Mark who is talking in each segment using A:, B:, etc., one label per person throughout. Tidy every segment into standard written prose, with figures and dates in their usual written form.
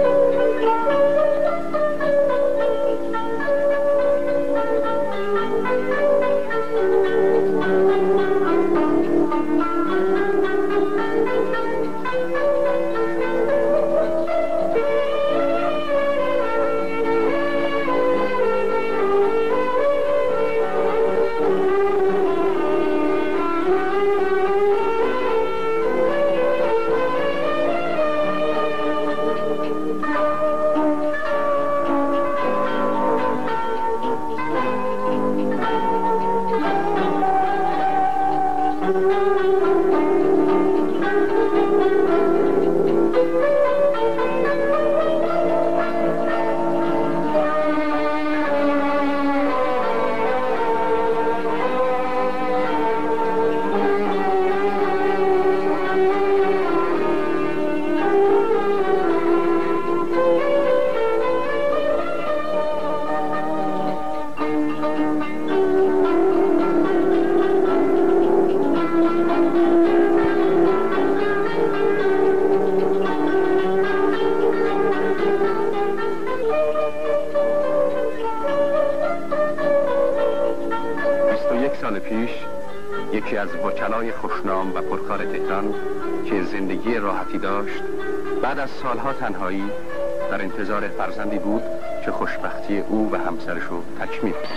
A: یکی از وکلای خوشنام و پرکار تهران که زندگی راحتی داشت بعد از سالها تنهایی در انتظار فرزندی بود که خوشبختی او و همسرش رو تکمیل کند.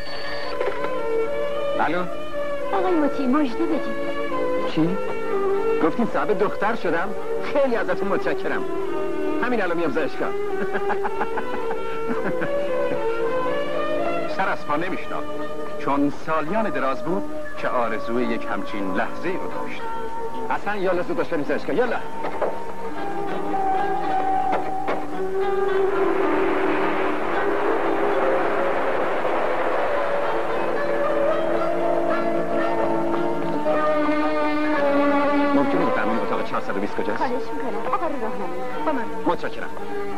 A: الو
B: آقای مطیع مژده بدید.
A: چی؟ گفتین صاحب دختر شدم؟ خیلی ازتون متشکرم. همین الان میام زایشگاه. سر از پا نمیشناخت چون سالیان دراز بود که آرزوی یک همچین لحظه رو داشت. اصلا یالا زود باش بریم زایشگاه. یالا. ممکنه بفهمید اتاق 420 کجاست؟
B: خواهش میکنم آقا رو راهنمایی با من.
A: متشکرم.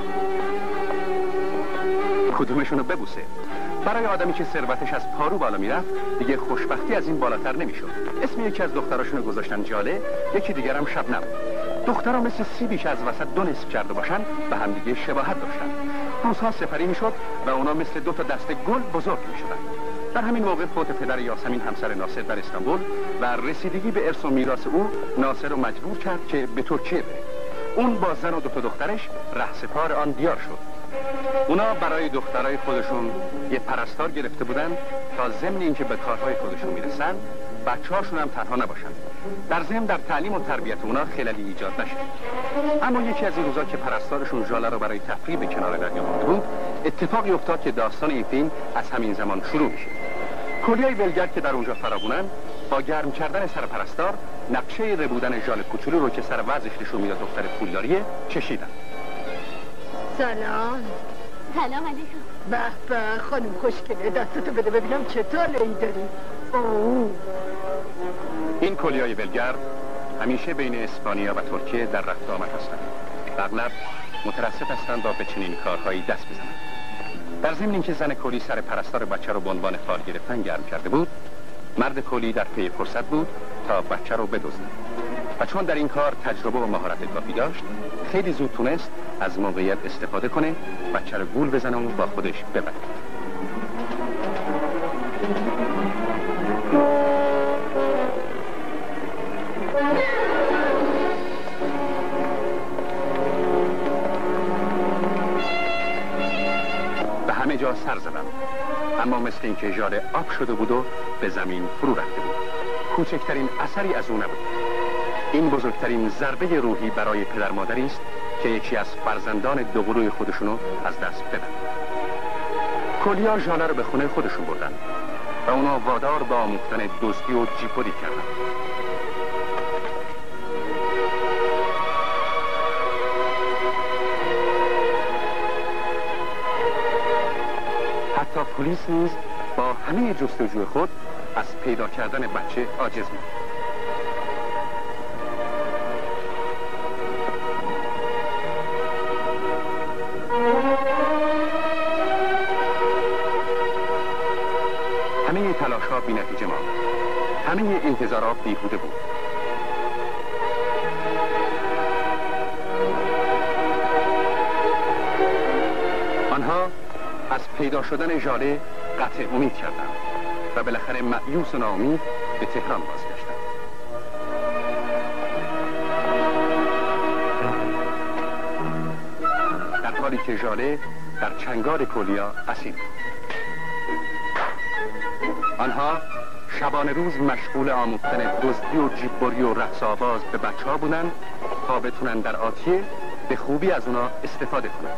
A: کدومشون رو ببوسه؟ برای آدمی که ثروتش از پارو بالا میرفت دیگه خوشبختی از این بالاتر نمیشد. اسم یکی از دختراشونو گذاشتن جاله، یکی دیگر هم شبنم. دخترها مثل سیبی که از وسط دو نصف کرده باشن به هم دیگه شباهت داشتن. روزها سپری میشد و اونا مثل دو تا دسته گل بزرگ میشدن. در همین موقع فوت پدر یاسمین همسر ناصر در استانبول و رسیدگی به ارث و میراث او ناصر رو مجبور کرد که به ترکیه بره. اون با زن و دو تا دخترش رهسپار آن دیار شد. اونا برای دخترای خودشون یه پرستار گرفته بودن تا ضمن اینکه به کارهای خودشون میرسن بچه‌هاشون هم تنها نباشن. در ضمن در تعلیم و تربیت اونا خللی ایجاد نشه. اما یکی از این روزا که پرستارشون ژاله رو برای تفریح به کنار دریا برده بود، اتفاقی افتاد که داستان این فیلم از همین زمان شروع میشه. کلیای ولگر که در اونجا فرابونن با گرم کردن سر پرستار نقشه ربودن ژاله کوچولو رو که سر وضعش نشون میداد دختر پولداریه چشیدن.
B: سلام. سلام علیکم.
C: به به خانم خوشگله، دستتو بده ببینم چطور ای داری.
A: این کلیای ولگر همیشه بین اسپانیا و ترکیه در رفت آمد هستند. اغلب مترصد هستند تا به چنین کارهایی دست بزنند. در ضمن اینکه زن کلی سر پرستار بچه رو به عنوان فال گرفتن گرم کرده بود، مرد کلی در پی فرصت بود تا بچه رو بدزدد. و چون در این کار تجربه و مهارت کافی داشت، خیلی زود تونست از موقعیت استفاده کنه، بچه رو گول بزنه و با خودش ببره. به همه جا سر زدم، اما مثل اینکه ژاله آب شده بود و به زمین فرو رفته بود. کوچکترین اثری از اون نبود. این بزرگترین ضربه روحی برای پدر مادری است که یکی از فرزندان دوقلوی خودشونو از دست بدن. کلیا ژاله رو به خونه خودشون بردن و اونا وادار به آموختن دزدی و جیپودی کردن. حتی پلیس نیز با همه جستجوی خود از پیدا کردن بچه عاجز بود. همه تلاش‌ها بی‌نتیجه ماند. همه انتظارات بیهوده بود. آنها از پیدا شدن ژاله قطع امید کردند و بالاخره مأیوس و ناامید به تهران بازگشتند. در حالی که ژاله در چنگال کولیا اسیر بود. آنها شبانه روز مشغول آموختن دزدی و جیببری و رقص آواز به بچه‌ها بودند تا بتونن در آتیه به خوبی از اونا استفاده کنند.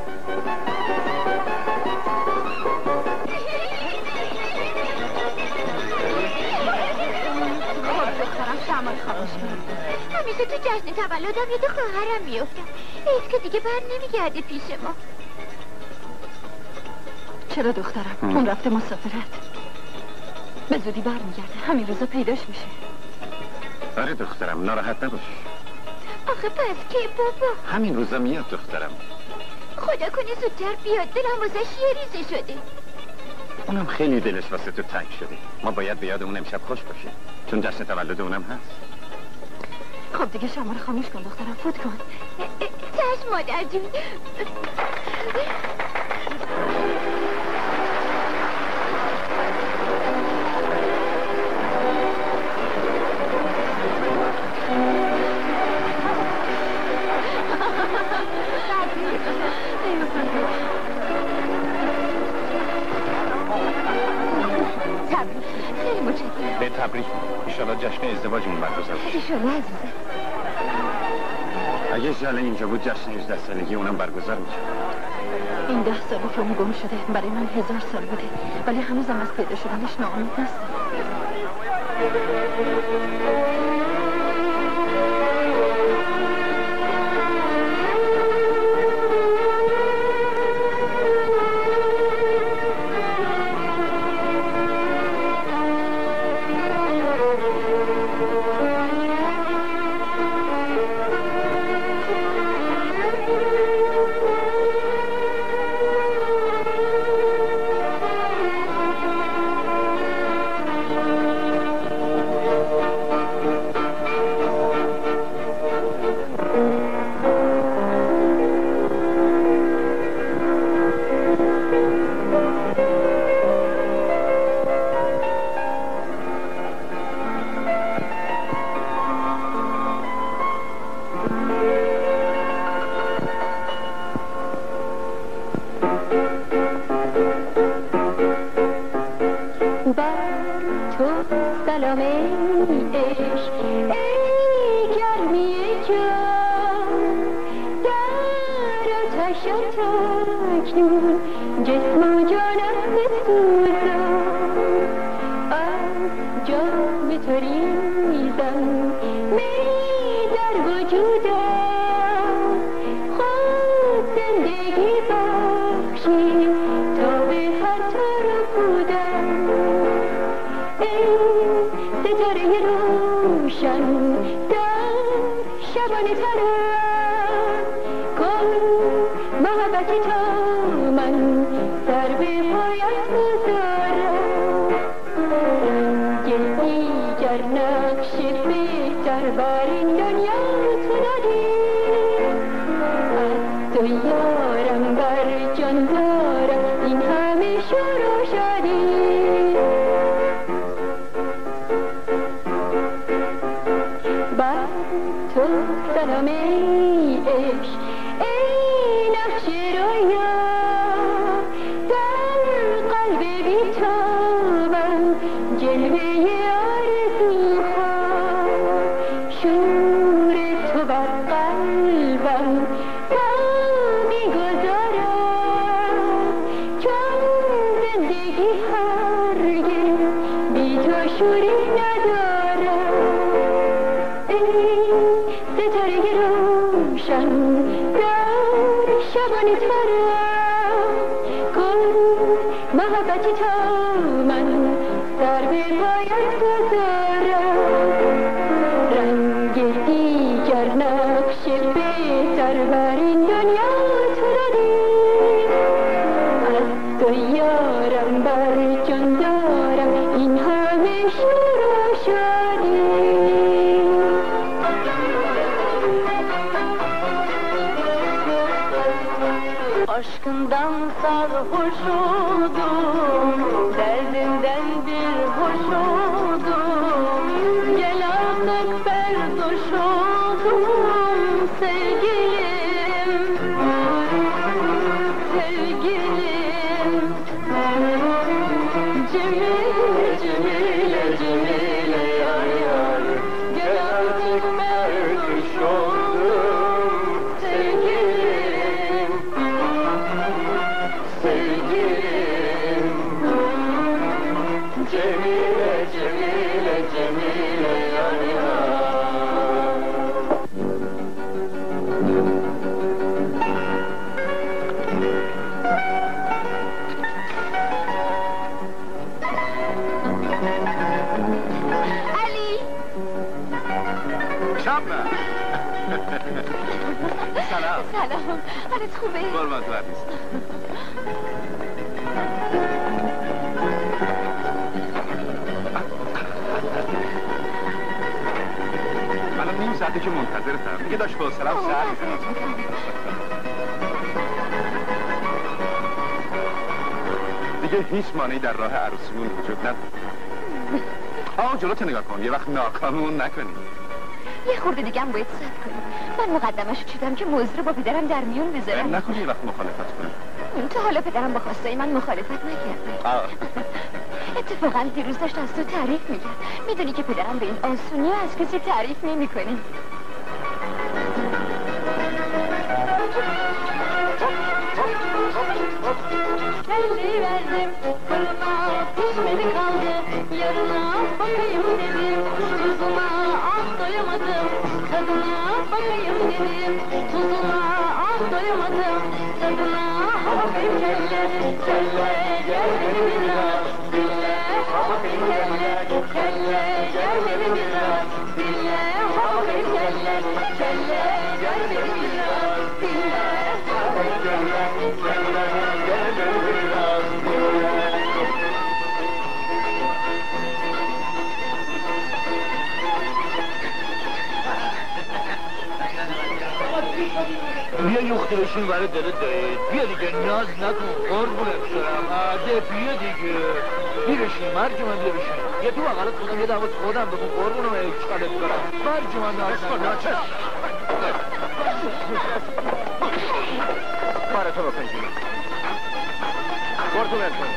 B: همیشه تو جشن تولدم یاد خواهرم میافتم. حیف که دیگه بر نمیگرده پیش ما.
C: چرا دخترم؟ اون رفته مسافرت. به زودی بر میگرده. همین روزا پیداش میشه.
A: آره دخترم، ناراحت نباش.
B: آخه پس که بابا؟
A: همین روزا میاد دخترم.
B: خدا کنه زودتر بیاد، دلم واسش یه ریزه شده.
A: اونم خیلی دلش واسه تو تنگ شده. ما باید به یاد اون امشب خوش باشیم چون جشن تولد اونم هست.
C: خب دیگه شما رو خاموش کن دخترم، فوت کن.
B: چشم مادر جون.
C: خیلی متشکرم.
A: به تبریک. ایشالا جشن ازدواجمون برگزار بشه.
C: ایشالا عزیزم.
A: اگه ژاله اینجا بود جشن 18 سالگی اونم برگزار میشه.
C: این 10 سال فرم گم شده، برای من 1000 سال بوده، ولی هنوزم از پیدا شدنش ناامید نیستم. Aşkından sarhoş oldum, derdinden bir hoş oldum. Gel artık berdoş oldum sevgilim, sevgilim. Cemile, Cemile, Cemile yar yar. Gel artık berdoş oldum sevgilim, sevgilim. Cemile, Cemile, Cemile yar yar.
B: علی
A: شبنم سلام
B: سلام حالت خوبه؟
A: قربانت برم نیست منم نیم ساعته که منتظرتم دیگه داشت حوصله‌ام سر می‌زد دیگه هیچ مانعی در راه عروسیمون وجود نداره جلوت نگاه کن یه وقت ناکاممون نکنی
B: یه خورده دیگه هم باید صبر کنی. من مقدمشو چیدم که موضوع رو با پدرم در میون بذارم.
A: نکنی یه وقت مخالفت کنی.
B: تا حالا پدرم با خواستای من مخالفت نکرده. اتفاقا دیروز داشت از تو تعریف میکرد. میدونی که پدرم به این آسونی از کسی تعریف نمیکنه.
C: Kelleyi verdim fırına, pişmedi kaldı. Yarına bakayım dedim, tuzuna ah doyamadım. Tadına bakayım dedim, tuzuna ah doyamadım. Tadına bakayım kelle, kelle gel beni biraz. Dille bakayım kelle, kelle gel beni biraz. Dille bakayım kelle, kelle gel beni biraz. Dille bakayım kelle, kelle gel beni biraz.
D: بیا یختی بشین برای دلت دارید بیا دیگه ناز نکن قربونت برم عده بیا دیگه بیا بشین مرجمان بیا بشین یه تو بغلت خودم یه دعوت خودم بکن قربونم اشکالت برم مرجمان ناز نکن باره تو بکن جیمه قربونت برم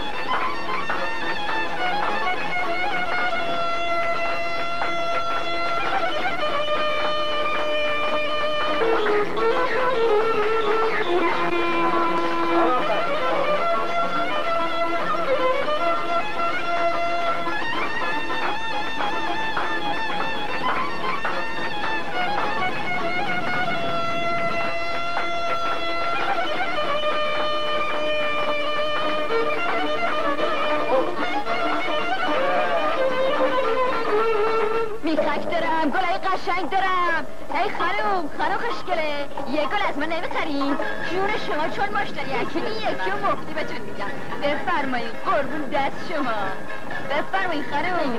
B: قشنگ دارم ای خانم خوشگله یه گل از من نمیخرین جون شما چون مشتری اکنی یکی و مفتی بهتون میگم بفرمایید قربون دست شما بفرمایید خانم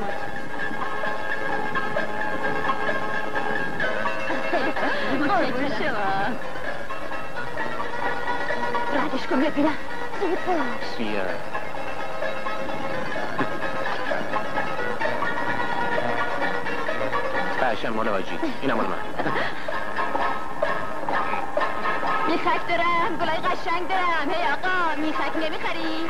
B: قربون شما راحتش کن ببینم زود باش
D: بیا قشنگ مال واجی اینم مال من
B: میخک دارم گلای قشنگ دارم هی آقا میخک نمیخری؟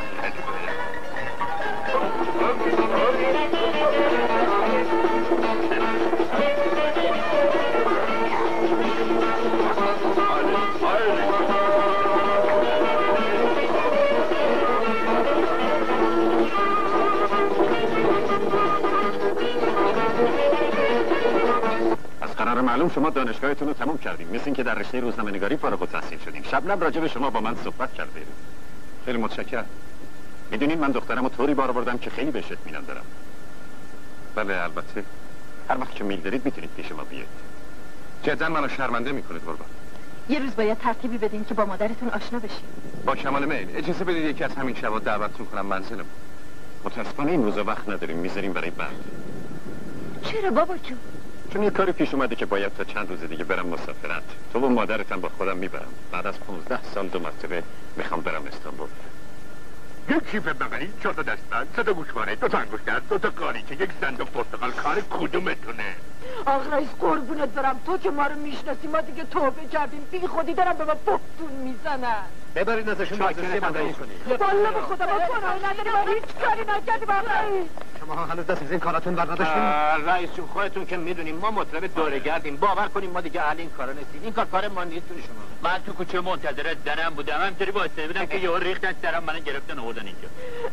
A: قرار معلوم شما دانشگاهتون رو تموم کردیم مثل این که در رشته روزنامه‌نگاری فارغ التحصیل شدیم شبنم راجع به شما با من صحبت کرده خیلی متشکرم میدونین من دخترم رو طوری بار آوردم که خیلی بهش اطمینان دارم بله البته هر وقت که میل دارید میتونید پیش ما بیاید جدا منو شرمنده میکنید قربان
C: یه روز باید ترتیبی بدین که با مادرتون آشنا بشین
A: با کمال میل اجازه بدید یکی از همین شبا دعوتتون کنم منزلم متاسفانه این روزا وقت نداریم میذاریم برای بعد
B: چرا بابا جون
A: چون یه کاری پیش اومده که باید تا چند روز دیگه برم مسافرت. تو و مادرتم با خودم میبرم. بعد از 15 سال 2 مرتبه میخوام برم استانبول.
E: یک کیف بغلی، 4 تا دستبند، 3 تا گوشواره، 2 تا انگشتر، 2 تا قالیچه، یک صندوق پرتقال. کار کدومتونه؟
C: آقا رئیس قربونت برم، تو که ما رو میشناسی، ما دیگه توبه کردیم، بی خودی دارم به ما بختون میزنن.
A: ببرید ازشون بررسی مدنی کنید.
C: والله به خدا ما گناهی نداریم، ما هیچ کاری نکردیم آقا رئیس.
A: شما هنوز دست از این کاراتون بر نداشتین؟
D: رئیس جون خودتون که میدونیم ما مطلب دوره‌گردیم، باور کنیم ما دیگه اهل این کارا نیستیم. این کار ما نیست شما. من تو کوچه منتظر زنم بودم، همینطوری واسه بودم که یهو ریختن سرم، منو گرفتن آوردن اینجا.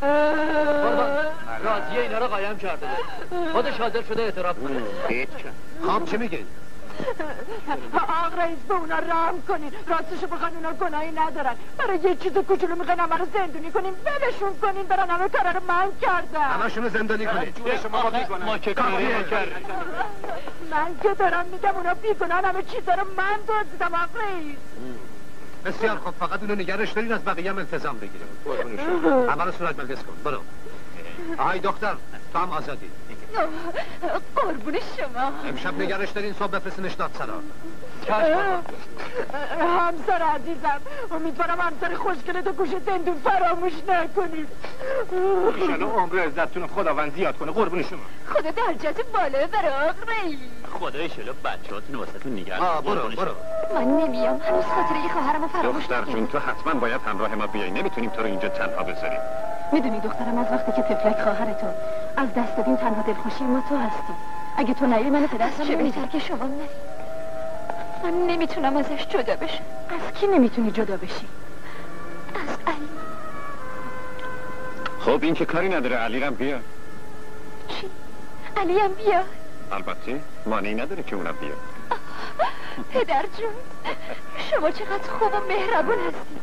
D: راضیه اینا رو قایم کرده. خودش حاضر شده اعتراف کنه.
A: خب چه میگین؟
C: آقا رئیس به اونا رحم کنین، راستشو بخوان اونا گناهی ندارن. برای یه چیز کوچولو میخواین همه رو زندونی کنین، ولشون کنین، برن همه کارا رو من کردم.
A: همشون رو زندانی کنین.
D: شما با میکنن. ما که کاری نکردیم.
C: من که دارم میگم اونا بیگناهن، همه چیزا رو من دزدیدم آقا رئیس.
A: بسیار خب، فقط اونو نگرش دارین، از بقیه هم التزام بگیرین. همه رو صورت مجلس کن. برو. آهای دختر، تو هم آزادی.
B: قربون شما.
A: امشب نگرش دارین، صبح بفرستینش دادسرا.
C: همسر عزیزم، امیدوارم همسر خوشگلت و گوش دندون فراموش نکنید.
E: ایشالا عمر عزتتون خداوند زیاد کنه. قربون شما.
B: خدا درجت بالا بره آقا رئیس.
D: خدا ایشالا بچه‌هاتون واسهتون نگه.
A: برو.
B: من نمیام، هنوز خاطره خواهرمو فراموش
A: دختر جون، تو حتما باید همراه ما بیای. نمیتونیم تو رو اینجا تنها بذاریم.
C: میدونی دخترم، از وقتی که تفلک خواهرتو از دست دادیم، تنها دلخوشی ما تو هستی. اگه تو نیای من پدرم
B: چه بهتر که شما نری. من نمیتونم ازش جدا بشم.
C: از کی نمیتونی جدا بشی؟
B: از علی.
A: خب این که کاری نداره، علی رم بیا.
B: چی؟ علی هم بیا؟
A: البته مانعی نداره که اونم بیا.
B: پدر جون، شما چقدر خوب و مهربون هستی.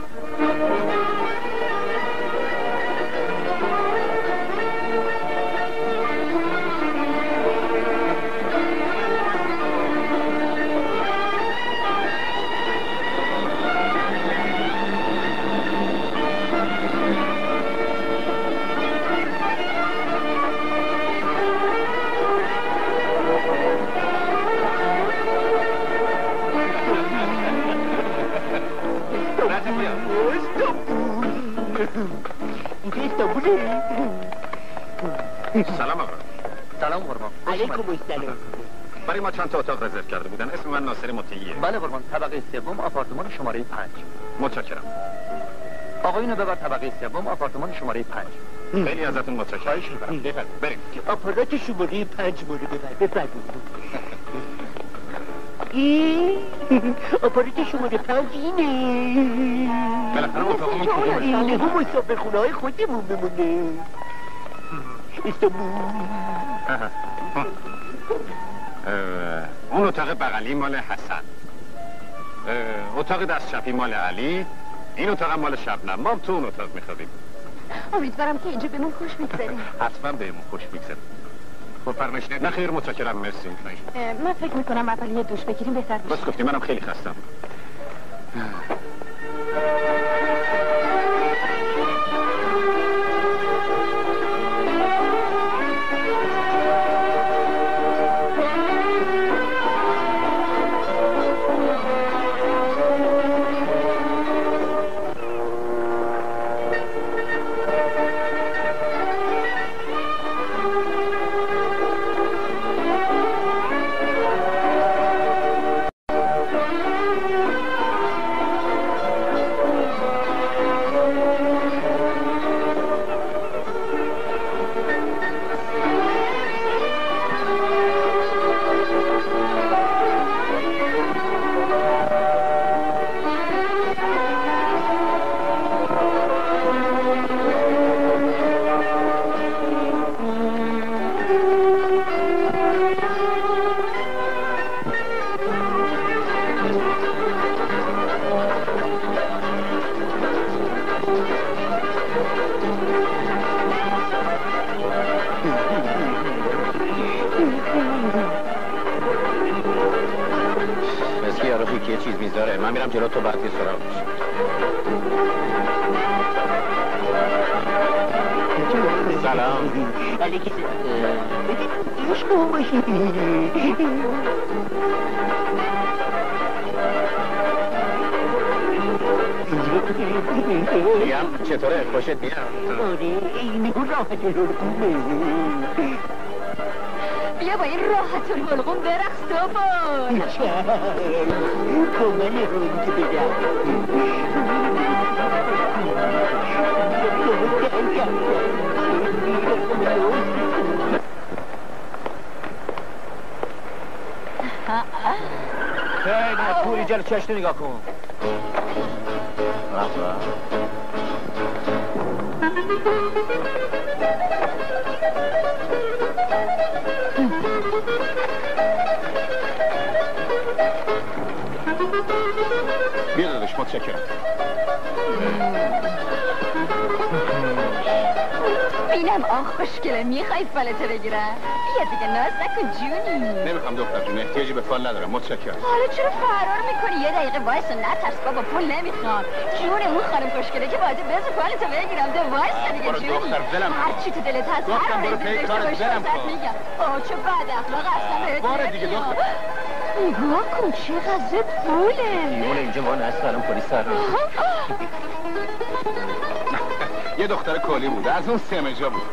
A: سلام آقا.
D: سلام قربان.
F: علیکم السلام.
A: برای ما چند تا اتاق رزرو کرده بودن. اسم من ناصر مطیعیه.
D: بله قربان، طبقه سوم، آپارتمان شماره 5.
A: متشکرم.
D: آقایونو ببر طبقه سوم، آپارتمان شماره 5.
A: خیلی ازتون متشکرم.
D: خواهش می‌کنم.
A: بریم.
F: آپارات شماره 5 مورد بفرمایید. این آپارات شماره 5 اینه.
A: بالاخره اتاقمون کدومه؟
F: اینه هم مسافرخونه های خودمون بمونه. استانبول.
A: اون اتاق بغلی مال حسن، اتاق دست چپی مال علی، این اتاق مال شبنم. ما تو اون اتاق میخوابیم.
B: امیدوارم که اینجا بهمون خوش بگذره.
A: حتما بهمون خوش بگذره. خب فرمایش نه خیر، متشکرم، مرسی.
C: من فکر میکنم اول یه دوش بگیریم بهتر باشه.
A: بس گفتی، منم خیلی خستم. یه چیز میذاره. من میرم جلو، تو بعد یه سراغ میشه. سلام.
F: بله که دوش کن باشی.
A: میگم چطوره خوشت میاد؟
F: آره نگو راحت الحلقومه.
B: بیا با این راحت الحلقوم برقص تو بول.
F: کامل روی که بگم.
D: نه پوری جلو چشتو نگاه کن.
A: بیا داداش متشکرم.
B: بینم آخ خوشگله میخوای فالته بگیرم؟ بیا دیگه ناز نکن جونی.
A: نمیخوام دختر جون، احتیاجی به فال ندارم. متشکرم.
B: حالا چرا فرار میکنی؟ یه دقیقه وایس و نترس بابا، پول نمیخوام. جون اون خانم خوشگله که باید بذار فالتو بگیرم. ده وایس دیگه
A: برو
B: جونی.
A: دختر ولم کن.
B: هر چی تو دلت هست
A: گفتم برو پی کارت ولم کن.
B: میگم. آه چه بد اخلاق اصلا بهت
A: باره دیگه
B: نمیاد.
A: دختر.
B: نگاه کن چقدر پوله.
D: دیوونه اینجا ما نستارم پلیس سر
A: یه دختر کلی بود، از اون سمجا بود.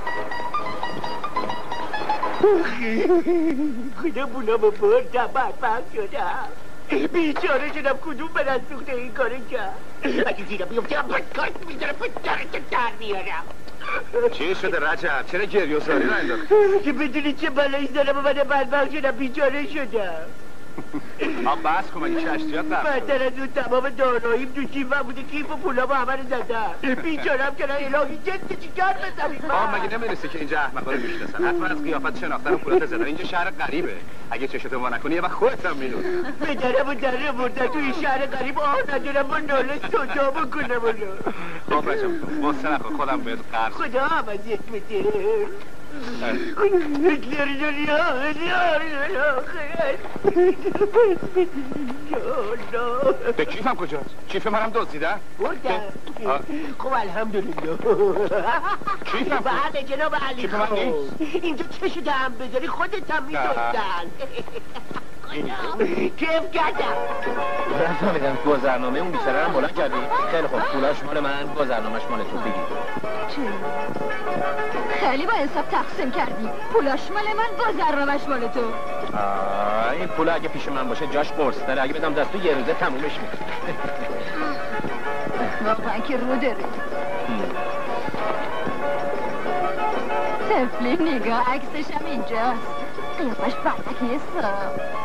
F: خدا بولامو بردم بدبخت شدم. بیچاره شدم کدوم به دست سوخته این کارو کرد. اگه زیرا بیفتم پدکاست میذارم پدکارتو در میارم.
A: چی شده رجب؟ چرا گریه و زاری رو انداختی؟
F: که بدونی چه بلایی دارم و من بدبخت شدم بیچاره شدم.
A: بس کن مگه کشتیات رفت.
F: بدتر از اون تمام داراییم تو کیفم بوده، کیف و پولامو همه رو زدم. بیچارم که الهی جنس چیکار بزنیم.
A: مگه نمیرسه که اینجا احمقا رو میشناسن؟ حتما از قیافت شناختن و پولات زدن. اینجا شهر غریبه. اگه چشتو وا نکنی یه وقت خودت هم میدونی.
F: پدرم و دره بردن تو این شهر غریب آه ندارم با ناله صدا بکنم اونو.
A: خب رجب واسه نخور خودم بهت قرض.
F: خدا عوضیت بده.
A: به کیفم کجاست؟ کیف منم دزدیدن؟
F: بردم. خب الحمدلله.
A: کیفم
F: بله جناب علی
A: کیف من نیست.
F: اینجا چشو دهم بذاری خودت هم میدوزن. کیف کردم.
D: نفهمیدم گذرنامه اون بیچاره رو بلند کردی؟ خیلی خوب پولاش مال من، گذرنامه‌اش مال تو. بگیر.
B: خیلی با انصاف تقسیم کردی. پولاش مال من، گذرنامه‌اش مال تو.
D: این پول اگه پیش من باشه جاش قرص داره، اگه بدم دستو یه روزه تمومش میکنه.
B: واقعا که رو داره. طفلی نگاه عکسش هم اینجاست. قیافش برنک نیست.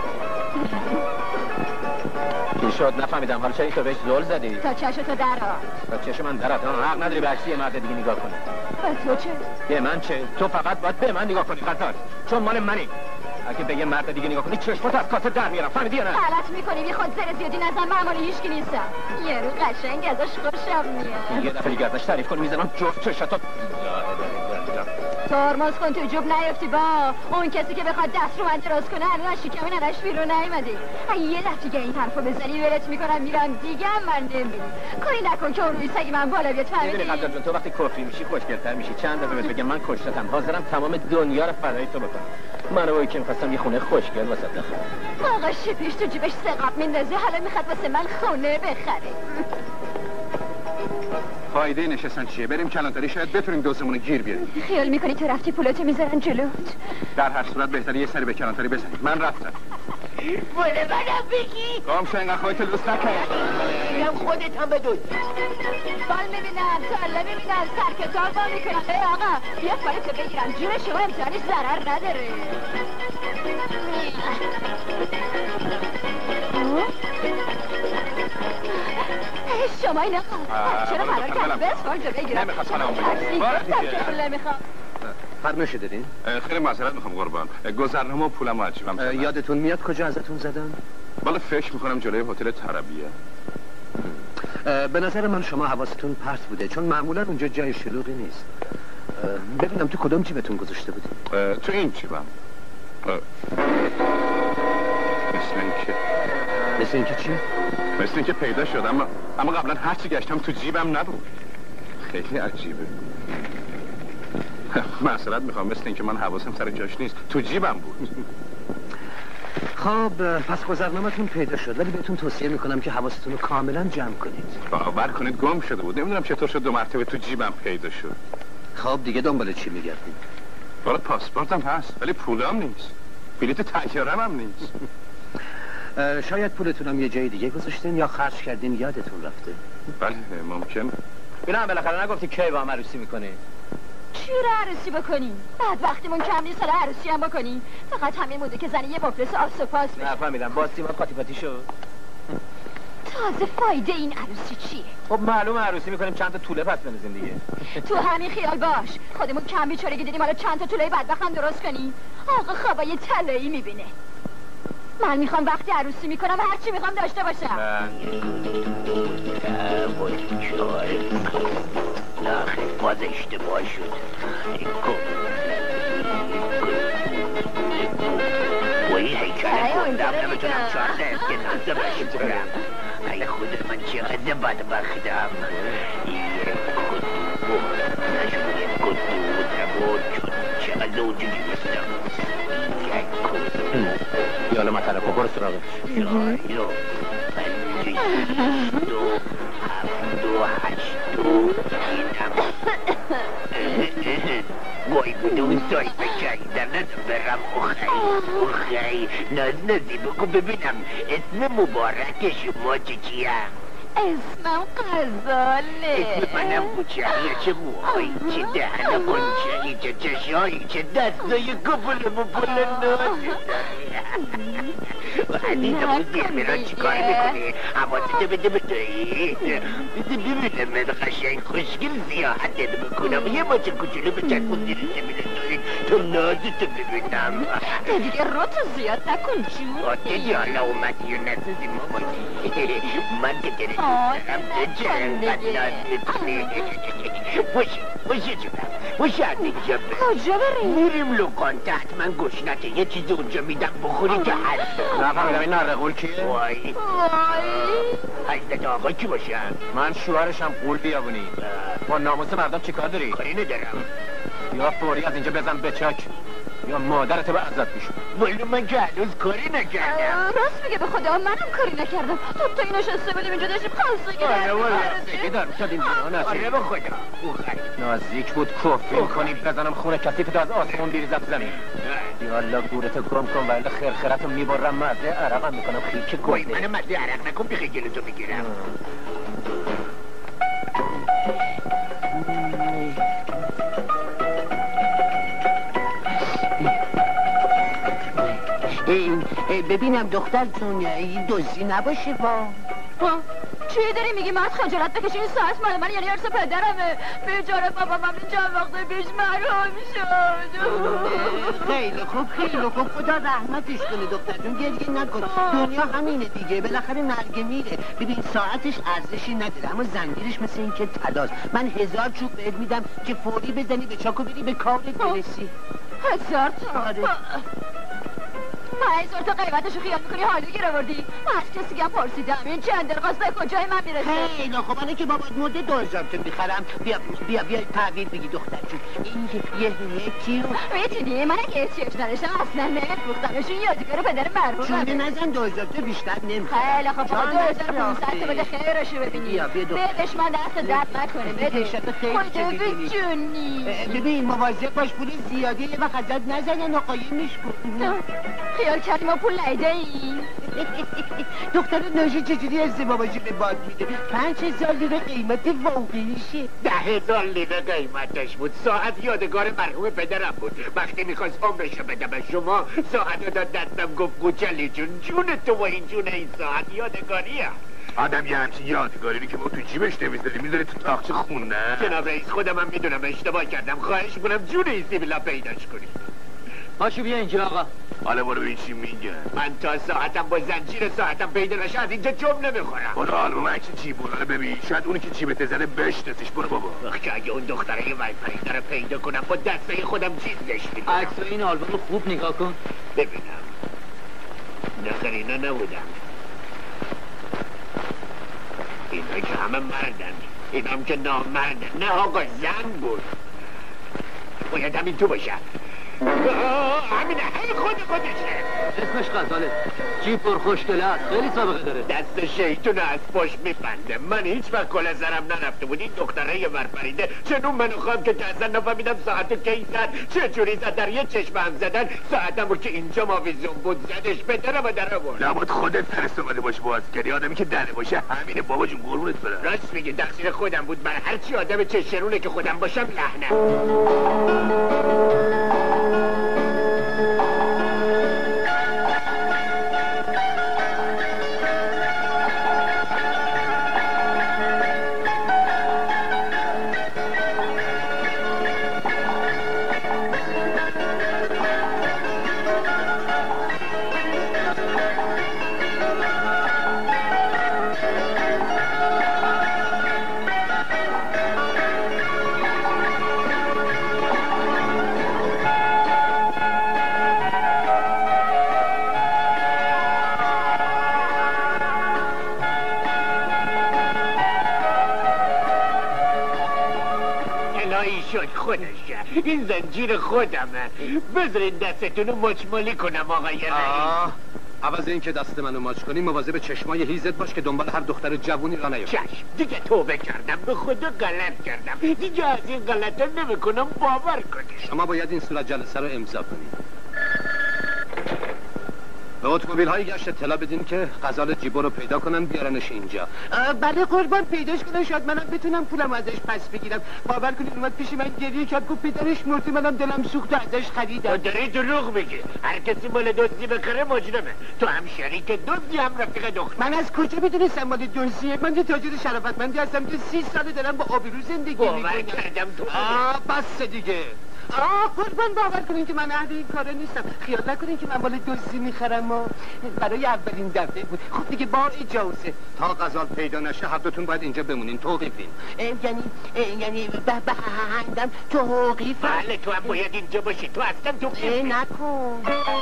D: چی شد نفهمیدم. حالا چرا اینطور بهش زل زدی؟
B: تا چشتو درا.
D: تا چش من درات. حق نداری به عکسی یه مرد دیگه نگاه کنی.
B: به تو چه؟
D: به من چه؟ تو فقط باید به من نگاه کنی قطار، چون مال منی. اگه به یه مرد دیگه نگاه کنی چشمات از کاسه در میارم. فهمیدی یا نه؟
B: غلط میکنی. بی خود زر زیادی نزن. معمولی هیچکی نیستم. یه رو قشنگ ازش خوشم میاد.
D: یه دفعه دیگه ازش تعریف کنی میزنم جفت چشاتو.
B: ترمز کن تو جوب نیفتی با اون کسی که بخواد دست رو من دراز کنه هنوز از شکمی نداشت بیرون نیومده. اگه یه دفعه دیگه این حرفو بزنی ولت میکنم میرم دیگه هم من نمیبینی. کاری نکن که اون روی سگی من بالا بیاد. فهمیدی؟
D: میدونی قدر جون تو وقتی کفری میشی خوشگل‌تر میشی. چند دفعه بهت بگم من کشتم، حاضرم تمام دنیا رو فدای تو بکنم. من وای که می‌خواستم یه خونه خوشگل واسه بخرم.
B: آقا شپیش تو جیبش سقاب میندازه، حالا میخواد واسه من خونه بخره.
A: فایده نشستن چیه؟ بریم کلانتری شاید بتونیم دوزمون رو گیر بیاریم.
B: خیال میکنی تو رفتی پولاتو میذارن جلوت؟
A: در هر صورت بهتره یه سری به کلانتری بزنیم. من رفتم.
F: بله منم بگی.
A: گام شو اینقدر خودت لوس نکن.
F: اینم خودت هم بدوز.
B: بال میبینم، تاله میبینم، سر کتاب با میکنم. ای آقا بیا فالتو بگیرم. جون شما امتحانش ضرر نداره. شما این آقا چرا قرار کرد بس فالتو بگیرم؟
A: نمیخواست حالا اون بگیرم.
B: پول نمیخوام.
A: فرمایش دادین؟ خیلی معذرت میخوام قربان. گذرنامه و پولمو عجیبم.
G: یادتون میاد کجا ازتون زدم؟
A: بالا فکر میکنم جلوی هتل طربیه.
G: به نظر من شما حواستون پرت بوده، چون معمولا اونجا جای شلوغی نیست. ببینم تو کدوم جیبتون گذاشته بودیم؟
A: تو این جیبم. مثل اینکه چی؟ مثل اینکه پیدا شدم، اما قبلا هرچی گشتم تو جیبم نبود. خیلی عجیبه. معذرت میخوام، مثل اینکه من حواسم سر جاش نیست، تو جیبم بود.
G: خب پس گذرنامه‌تون پیدا شد، ولی بهتون توصیه میکنم که حواستون رو کاملا جمع کنید.
A: باور کنید گم شده بود، نمیدونم چطور شد 2 مرتبه تو جیبم پیدا شد.
G: خب دیگه دنبال چی میگردید؟
A: والا پاسپورتم هست ولی پولم نیست، بلیت طیاره‌م هم نیست.
G: شاید پولتونم یه جای دیگه گذاشتین یا خرج کردین یادتون رفته.
A: بله ممکن.
D: ببینم بالاخره نگفتی کی با هم عروسی میکنی؟
B: چی رو عروسی بکنیم؟ بعد وقتیمون کم نیست حالا عروسی هم بکنیم. فقط همین مونده که زنی یه مفلس آس و پاس بشه.
D: نفهمیدم با سیما قاطی پاتی شد.
B: تازه فایده این عروسی چیه؟
D: خب معلومه عروسی میکنیم چند تا توله پس بندازیم دیگه.
B: تو همین خیال باش، خودمون کم بیچارگی دیدیم حالا چند تا توله بدبخت هم درست کنیم. آقا خوابای طلایی میبینه. من میخوام وقتی عروسی میکنم هرچی میخوام داشته باشم.
F: نه باز اشتباه شد. ولی هیکله کندم نمیتونم 4 اسکناسه بشورم. ای خود من چقدر بدبختم. نشون یک کن بود چون چقدر اونجا گیستم.
G: یالا مطلب کن برو سراغش.
F: شایلو 5 6 2 7 2 8 وای بدون سایی بکریدن برم اخی نازی بگو ببینم اسم مبارک شما چیه؟
B: اسمم غزاله.
F: اسم منم کوچهیه. چه موهایی، چه دهن قنچهی، چه چشایی، چه دستای گبل مبل نازی عزیزم اون دیرمیران چی کار میکنی؟ حواستو بده به تویی ببینم من قشنگ خوشگل زیاحتت بکنم یه ماچه کوچولو به چکون زیر زمین تویی تو نازتو ببینم
B: دیگه رو تو زیاد نکن جون.
F: دیدی حالا اومدی و نسازی مامانی من که داره دارم تو چه انقدر ناز میکنی باشه جونم باشه از اینجا
B: کجا بریم؟
F: میریم لوکانته حتما گشنته یه چیزی اونجا میدم بخوری که هست
D: نفهمیدم این نرقول کیه؟
F: وای حضرت آقا کی باشن؟
D: من شوهرشم قول بیابونی. با ناموس مردم چی کار داری؟
F: کاری ندارم
D: یا فوری از اینجا بزن بچک یا مادرت به عزت بیشون.
F: ولی من که هنوز کاری نکردم
B: راست میگه به خدا منم کاری نکردم. تو اینو شسته بودیم اینجا داشتیم خواستگی
D: در شدیم
F: آره به خدا
D: نزدیک بود کفر کنی بزنم خونه کثیفتو از آسمون بیریزم زمین. یالا گورتو گم کن ولی خرخرتو میبرم مزه عرقم میکنم خیک
F: وای
D: گفته.
F: من مزه عرق نکن بیخی گلتو میگیرم ببینم دختر جون دزدی نباشه
B: چی داری میگی؟ مرد خجالت بکش این ساعت مال من یعنی ارث پدرمه. بیچاره بابام هم چند وقت پیش مرحوم شد.
F: خیلی خوب خدا رحمتش کنه دختر جون گریه نکن دنیا همینه دیگه بالاخره مرگ میره. ببین ساعتش ارزشی نداره اما زنجیرش مثل این که طلاست. من 1000 چوب بهت میدم که فوری بزنی به چاکو بری به کارت برسی.
B: 1000 تومان؟ 5000 تا قیمتشو خیال میکنی حالی گیر آوردی؟ من از کسی هم پرسیدم این چندرقاس به کجای من میرسه؟
F: خیلی خب حالا که بابات مرده 2000 تا میخرم. بیا تعبیر بگی دختر جون این یه هیچی رو
B: میتونی من اگه احتیاج نداشتم اصلا نمیفروختمشون یادگار پدر مرحومه.
F: چونه نزن 2000 تا بیشتر نمیخوام.
B: خیلی خب 2500 تا بده خیرشو ببینی.
F: بیا
B: بدش من دست درد نکنه بدش. خدا به جونی.
F: ببین مواظب باش پول زیاده یه وقت ازت نزنن و قایمش کن.
B: خیال کردی ما پول نیده ایم؟
F: دختر ناژی چجوری ازدواجی به باد میده؟ 5000 لیره قیمت واقعیشه. 10000 لیره قیمتش بود. ساعت یادگار مرحوم پدرم بود. وقتی میخواست عمرشو بده به شما ساعت رو داد دستم گفت کوچلی جون تو و این جون این ساعت یادگاریه.
E: آدم یه همچین یادگاری که ما تو جیبش نمیذاری میذاری تو تاقچه خونه.
F: جناب رئیس خودم هم میدونم اشتباه کردم. خواهش میکنم جون این سیبیلا پیداش کنی.
D: پاشو بیا اینجا آقا.
E: حالا برو ببین چی میگه.
F: من تا ساعتم با زنجیر ساعتم پیدا نشه از اینجا جمع نمیخورم.
E: برو حالا من چه جیبونه ببین شاید اونی که جیبت زنه بشناسیش. برو بابا.
F: که اگه اون دختره ویپری رو پیدا کنم با دسته خودم چیزش میکنم.
D: عکس این آلبوم رو خوب نگاه کن.
F: ببینم نخیر اینا نبودم. اینا که همه مردن. اینا هم که نامردن. نه آقا زن بود. باید همین تو باشه. همینه، همین خودشه.
D: اسمش غزاله. جیب پرخوشگله است، خیلی سابقه داره.
F: دست شیطون از پشت میبنده. من هیچ وقت کل سرم نرفته بود. این دختره یه ورپریده چنون منو خواهم که اصلا نفهمیدم ساعتو کی زد، چه جوری زد. در یه چشم هم زدن ساعتمو که اینجا ماویزون بود زدش به درم و درم بود.
E: لابد خودت ترس اومده باشه بازگری. آدمی که دره باشه همینه بابا جون، قربونت برم.
F: راست میگی، تقصیر خودم بود. من هرچی آدم چشرونه که خودم باشم لحنم. شد خودشه. این زنجیر خودمه. بذارین دستتونو مچمالی کنم آقای رئیس.
G: عوض این که دست منو ماچ کنی مواظب چشمای هیزت باش که دنبال هر دختر جوونی را نیفتی.
F: چشم، دیگه توبه کردم، به خدا غلط کردم. دیگه از این غلطا نمیکنم، باور کنی.
G: شما باید این صورت جلسه رو امضا کنید. به اتومبیل های گشت اطلاع بدین که غزال جیبو رو پیدا کنن بیارنش اینجا.
F: بله قربان، پیداش کنن، شاید منم بتونم پولم ازش پس بگیرم. باور کنید اومد پیش من گریه کرد، گفت پدرش مرده، منم دلم سوخت و ازش خریدم. داری دروغ میگی. هر کسی مال دزدی بخره مجرمه. تو هم شریک دزدی، هم رفیق دختر. من از کجا میدونستم مال دزدیه؟ من یه تاجر شرافتمندی هستم که 30 ساله دارم با آبرو زندگی میکنم. باور کردم تو.
G: بس دیگه.
F: قربان باور کنین که من اهل این کارا نیستم. خیال نکنین که من مال دزدی میخرم و برای اولین دفعه بود. خب دیگه با اجازه.
G: تا غزال پیدا نشه هر دوتون باید اینجا بمونین، توقیفین.
F: یعنی بهندم توقیف. بله تو هم باید اینجا باشی. تو اصلا توقیف نکن.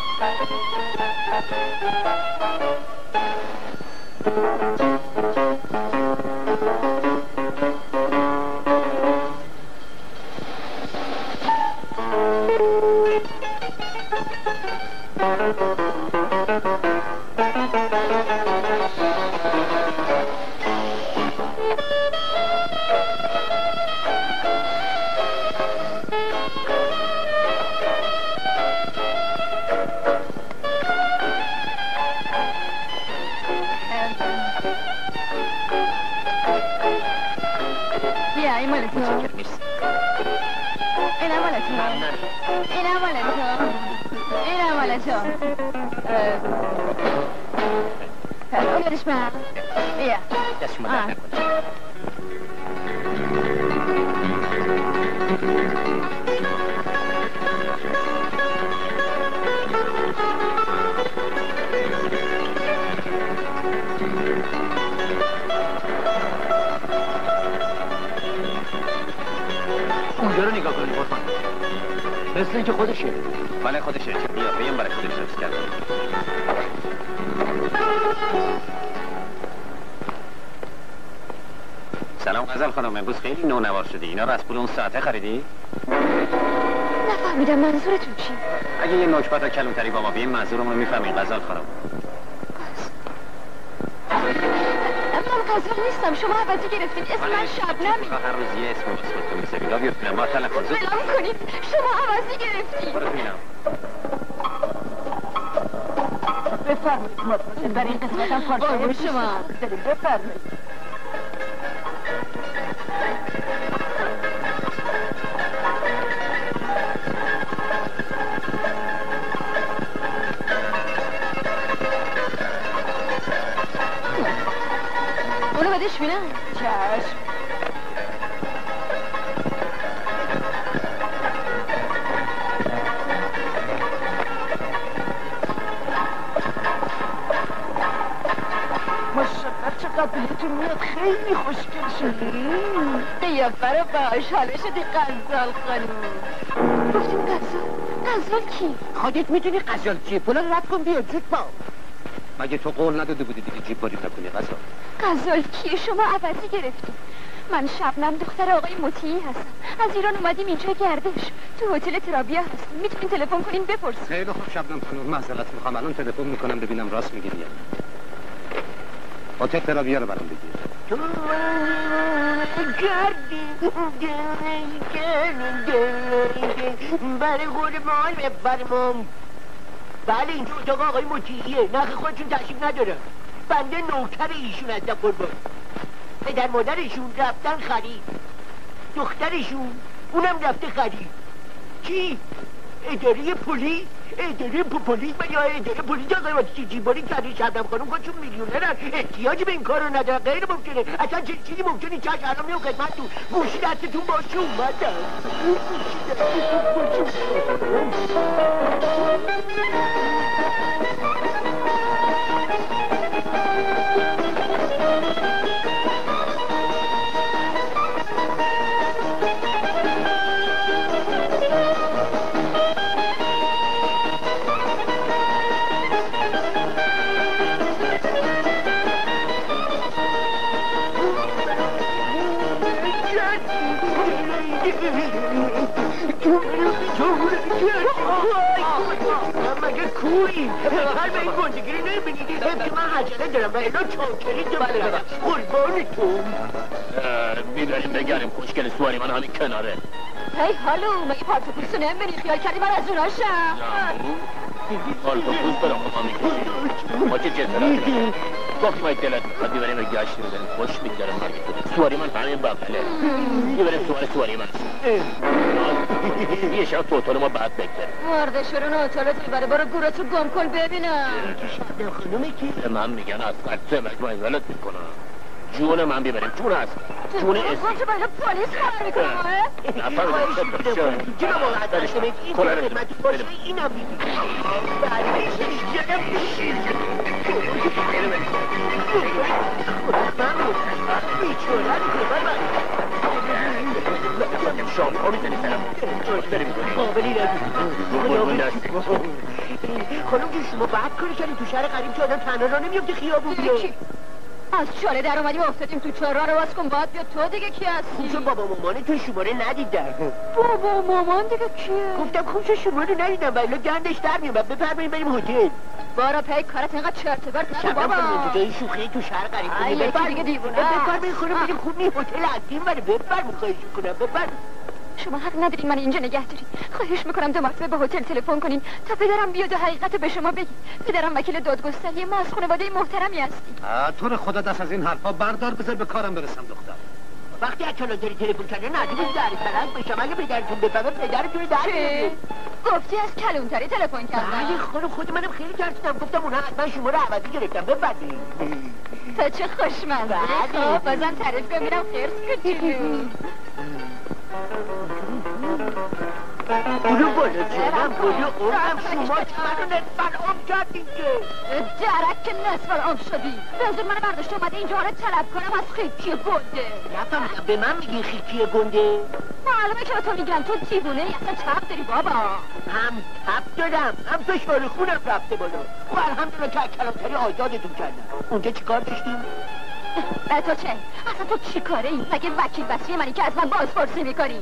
D: اونجا رو نگاه کنید قربان. مثل اینکه خودشه.
G: بله خودشه. چه قیافه‌ای هم برای خودش حفظ کرده. سلام غزل خانم، امروز خیلی نونوار شدی. اینا رو از پول اون ساعته خریدی؟
B: نفهمیدم منظورتون چی؟
G: اگه یه نوچبت و کلونتری با ما بیاییم منظورمون رو میفهمین غزل خانم.
B: من غزال نیستم، شما عوضی گرفتین. اسم من شبنمی.
G: هر روز یه اسم تو میسه بیلا بیفتونم ما تلفن زود.
B: بلام کنید، شما عوضی گرفتین.
G: برو ببینم.
C: بفرمایید مطمئن در این قسمت هم پارچه
B: شما
C: بفرمایید.
B: اونو بدش بینم.
C: چشم. ماشاءالله چقدر بهتون میاد، خیلی خوشگل شدی.
B: قیافه رو باحال شدی غزال خانم. گفتیم غزال کی؟
F: خودت میدونی غزال چیه؟ پولا رد کن بیا زود با.
G: مگه تو قول نداده بودی دیگه جیب باری نکنی غزال؟
B: غزال کیه؟ شما عوضی گرفتیم. من شبنم دختر آقای مطیعی هستم. از ایران اومدیم اینجا گردش. تو هتل ترابیا هستیم. میتونین تلفن کنین بپرسین.
G: خیلی خوب شبنم خانم، معذرت میخوام، الان تلفن میکنم ببینم راست میگین یا نه. هتل ترابیا رو برام بگیر.
F: تو برای قربان بفرمام. بله اینجا اتاق آقای مطیعیه. نخ خودشون تشریف ندارم. بنده نوکر ایشون هستم قربان. پدر مادرشون رفتن خرید، دخترشون اونم رفته خرید. چی؟ اداره پلیس؟ اداره پلیس یا اداره پلیس آقای واسه جیباری کرده شبنم خانم خودشون میلیونرن، احتیاجی به این کار رو ندارن. غیر ممکنه. اصلا چیزی ممکنه؟ چشم الان میام خدمتتون. گوشی دستتون باشه اومدم. گوشی دستتون مگه کوری؟ هر به این گندگی رو نمیبینید؟ هم که من حجره دارم و اینا چاکری دارم. قربانتون
D: میبریم بگریم خوشگل سواری من همین کناره.
B: هی هالو مگه پارتوپوس رو نمیبینی؟ خیال کردی من از اوناشم.
D: پارتوپوس برام ما میکشیم. ما چه جسارتی وقتی ما دلت میخواد میبریم گشت میبریم خوش میگذارم مرگتون. سواری من همین بغله. میبریم سواری من. یه شب تو اتاق ما بعد بگذاریم.
B: مرده شروع اتاقت میبره. برو گورتو گم کن ببینم.
F: خانومه کی؟
D: به من میگن از قصه مجموعی ولت میکنم. جون من بیبریم. جون هست. جون اسم.
B: تو باید پلیس کار میکنه.
D: نفر
F: جون ما عدالش نمید. این خدمت باشه اینم بیدید. برمیشه یکم بشید. بیچاره
D: شام ها میزنی سرم. بریم
F: قابلی خانم جون شما بعد کاری کردیم تو شهر قریب که آدم تنها را نمیفته خیابون بیاد.
B: از چاله در اومدیم افتادیم تو چهار رو باز کن. باید بیا تو دیگه کی هستی؟
F: خوب بابا مامان تو شماره ندیدم.
B: بابا مامان دیگه کیه؟
F: گفتم خوب شماره ندیدم ولی گندش در میومد. بفرمایید بریم هتل.
B: بارا پی کارت اینقدر چرت و پرت نکن بابا.
F: تو جای شوخی تو شهر قریب کنی.
B: یکی دیگه دیوونه.
F: بفرمایید خانم بریم خوب نی هتل عظیم بره. بفرمایید خواهش میکنم بفرمایید.
B: شما حق ندارین من اینجا نگه دارین. خواهش میکنم 2 مرتبه به هتل تلفن کنین تا پدرم بیاد و حقیقت به شما بگی. پدرم وکیل دادگستری ما از خانواده محترمی هستی.
G: تو رو خدا دست از این حرفا بردار، بذار به کارم برسم دختر.
F: وقتی از کلانتری تلفن کنه ندیدی در طرف بشم. اگه پدرتون بفهمه پدرتون در
B: چی؟ گفتی از کلانتری تلفن کردم؟
F: بله خانم خود منم خیلی ترسیدم. گفتم اونها حتما شما رو عوضی گرفتم. بفرمایید.
B: تا چه خوشمزه. خب بازم تعریف کنم میرم خرس کوچولو.
F: برو بالا جنم برو اونم شما که منو نصف آب کردین که
B: درک که نصف آب شدی. به حضور من برداشت اومده اینجا رو طلب کنم از خیکی گنده.
F: نفهمیدم به من میگین خیکی گنده؟
B: معلومه که تو میگن تو دیوونه ای اصلا تب داری بابا.
F: هم تب دارم هم فشار خونم رفته بالا. خب الحمدلله که کلانتری آزادتون کردم. اونجا چیکار داشتیم؟
B: به تو چه؟ اصلا تو چی کاره ای؟ مگه وکیل بسری منی که از من بازپرسی میکنی؟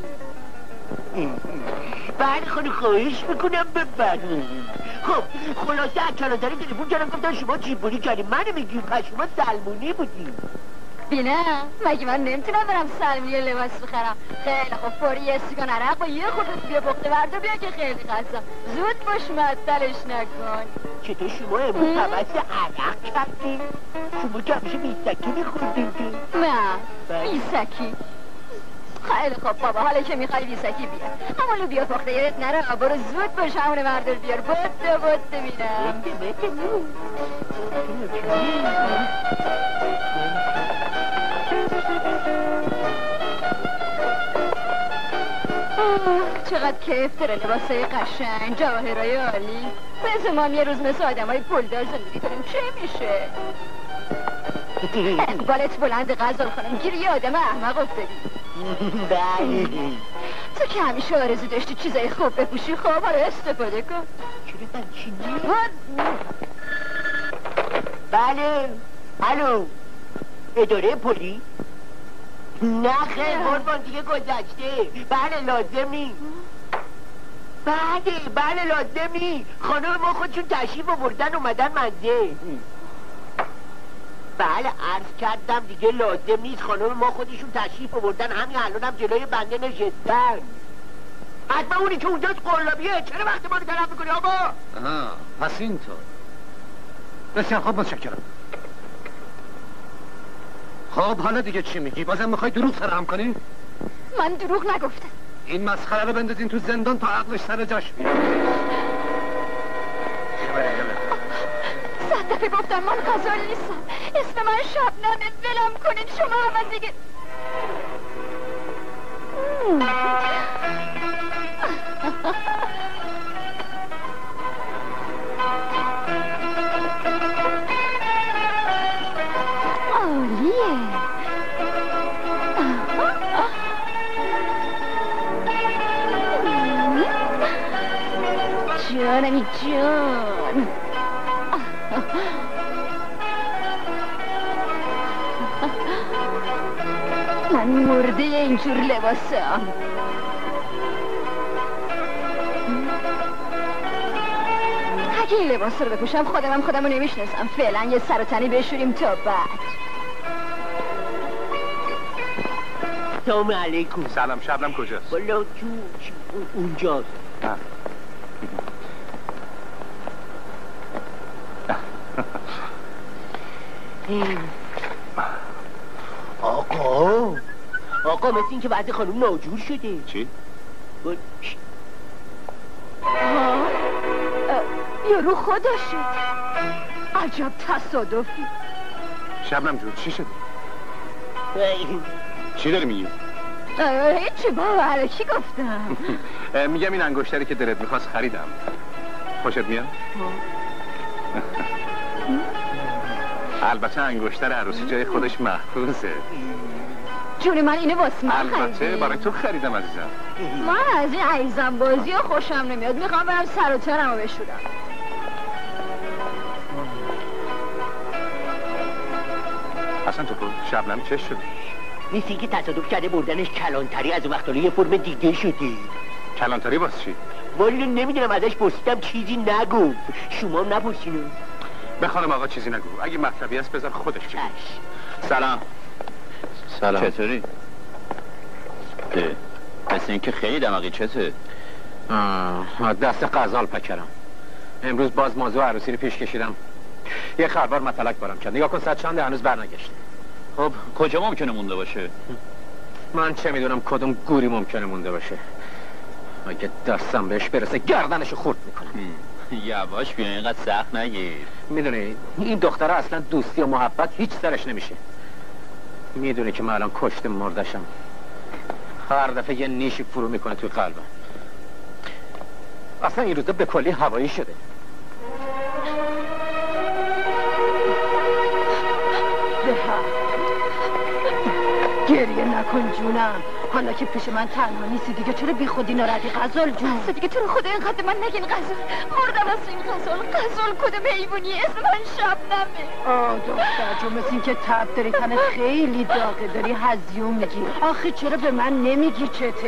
F: بله خانم خواهش میکنم بفرمایید. خب خلاصه از کلانتری تلفن کردم گفتن شما جیبونی کردیم. منو میگیم پس شما سلمونی بودیم.
B: بینم مگه من نمیتونم برم سلمونی لباس بخرم. خیلی خب فوری یه سیگان عرق با یه خورده بیا پخته ورده بیا که خیلی خستم. زود باش معطلش نکن.
F: چطور شما امروز حوض عرق کردیم؟ شما که همیشه میسکی میخوردیم که؟
B: نه میسکی. خیلی خب بابا حالا که میخوای ویسکی بیار اما لوبیا پخته یادت نره. برو زود باش همونه مردر بیار. بده بینم چقدر کیف داره لباسای قشنگ جواهرای عالی. مثل ما یه روز مثل آدم های پولدار زندگی کنیم چه میشه؟ اقبالت بلند غزال خانم گیری یه آدم احمق افتادی.
F: بله
B: تو که همیشه آرزو داشتی چیزای خوب بپوشی. خب حالا استفاده کن.
F: چرا بچینی؟ بله الو اداره پلیس نه خیلی قربان دیگه گذشته. بله لازمی. بله لازمی. خانم ما خودشون تشریف آوردن اومدن منزل. بله عرض کردم دیگه لازم نیست. خانم ما خودشون تشریف آوردن، همین الان هم جلوی بنده نشستن. حتما اونی که اونجاست قلابیه. چرا وقت ما رو طرف میکنی آقا؟
G: آها پس اینطور. بسیار خوب متشکرم. خب حالا دیگه چی میگی؟ بازم میخوای دروغ سرهم کنی؟
B: من دروغ نگفتم.
G: این مسخره رو بندازین تو زندان تا عقلش سر جاش بیاد.
B: 100 دفعه گفتم من غزال نیستم. اسم من شبنمه. ولم کنین شما هم دیگه. عالیه. جانمی جان. من مرده اینجور لباسم. اگه این لباس رو بپوشم خودمو نمیشناسم. فعلا یه سر و تنی بشوریم تا بعد.
F: سلام علیکم.
A: سلام. شبنم کجاست؟
F: والا تو اونجاست. آقا مثل این که بعضی خانوم ناجور شده.
A: چی؟
B: یارو خودشه. عجب تصادفی.
A: شبنم جون چی شده؟ چی داری میگی؟
B: هیچی بابا علکی گفتم.
A: میگم این انگشتری که دلت میخواست خریدم. خوشت میاد؟ البته انگشتر عروسی جای خودش محفوظه.
B: جون من اینه واسه من
A: البته
B: خریدی.
A: برای تو خریدم عزیزم.
B: من از این عیزم بازی ها خوشم نمیاد. میخوام برم سر و تنمو بشورم.
A: اصلا تو شبنم چه شد؟
F: نیستی که تصادف کرده بردنش کلانتری، از اون وقت یه فرم دیگه شده.
A: کلانتری باز چی؟
F: والا نمیدونم ازش پرسیدم چیزی نگفت. شما هم نپرسینو.
A: به خانم آقا چیزی نگو. اگه مطلبی هست بذار خودش بگه.
H: سلام.
G: سلام.
H: چطوری؟ مثل این که خیلی دماغی. چطور؟
G: دست غزال پکرم. امروز باز موضوع عروسی رو پیش کشیدم. یه خربار مطلق بارم کرد. نگاه کن صد چنده هنوز برنگشته.
H: خب کجا ممکنه مونده باشه؟
G: من چه میدونم کدوم گوری ممکنه مونده باشه. اگه دستم بهش برسه گردنشو خورد میکنم.
H: یواش بیا اینقدر سخت نگیر.
G: میدونی این دختره اصلا دوستی و محبت هیچ سرش نمیشه. میدونی که من الان کشته مردشم. هر دفعه یه نیشی فرو میکنه توی قلبم. اصلا این روزا به کلی هوایی شده.
C: گریه نکن جونم. حالا که پیش من تنها نیستی دیگه چرا بی خودی ناراحتی غزال جون؟
B: دیگه تو رو خدا اینقدر من نگین غزال. مردم از این غزال کدوم حیوانی؟ اسم من شبنمه.
C: دختر جون مثل این که تب داری، تن خیلی داغه، داری هزیون میگی. آخه چرا به من نمیگی چته؟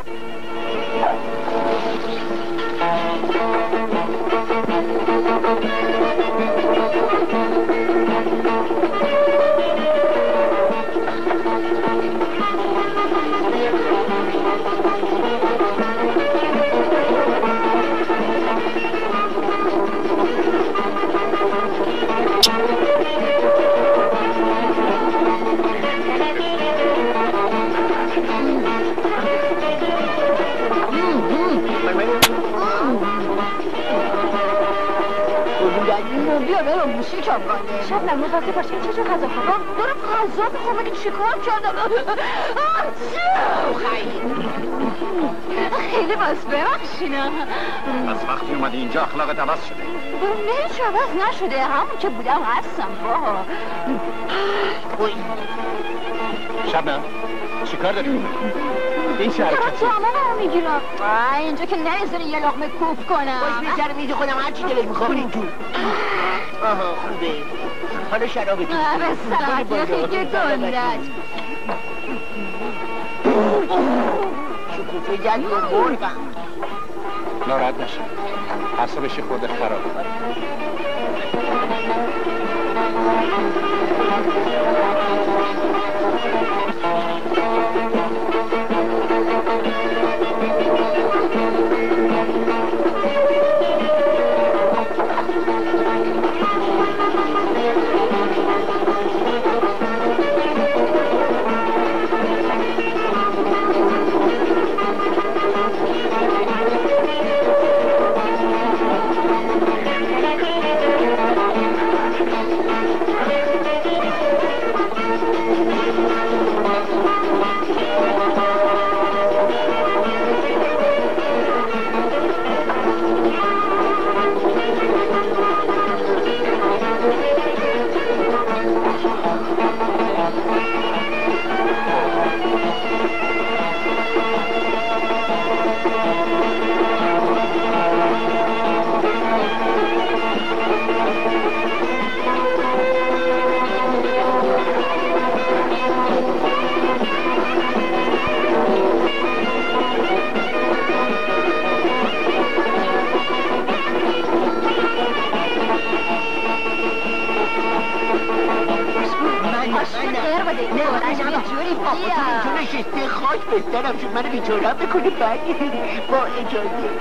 B: بیا برو موشی چاپانه.
C: شبنم مواظب باش که چشم غذا خورم.
B: دارم غذا میخوام. اگه چیکار کردم؟ خیلی باز ببخشینم.
A: از وقتی اومدی اینجا اخلاقت عوض شده.
B: نه هیچ عوض نشده. همون که بودم هستم بابا.
A: شبنم چیکار داری میکنی؟ این چه حرکتی؟
B: دارم جامعه میگیرم. اینجا که نمیذاری یه لقمه کوف کنم.
F: باش بیشتر میز خودم هرچی دلت میخوام بریم تو. آها خوبه. حالا شرابتون.
B: به سلامتی خیلی گندت.
F: شکوفه زدی و مرگم.
G: ناراحت نشه، اعصابش خورده خراب.
F: خاک بسترم شد منو بیچارم بکنه بعدی با اجازه.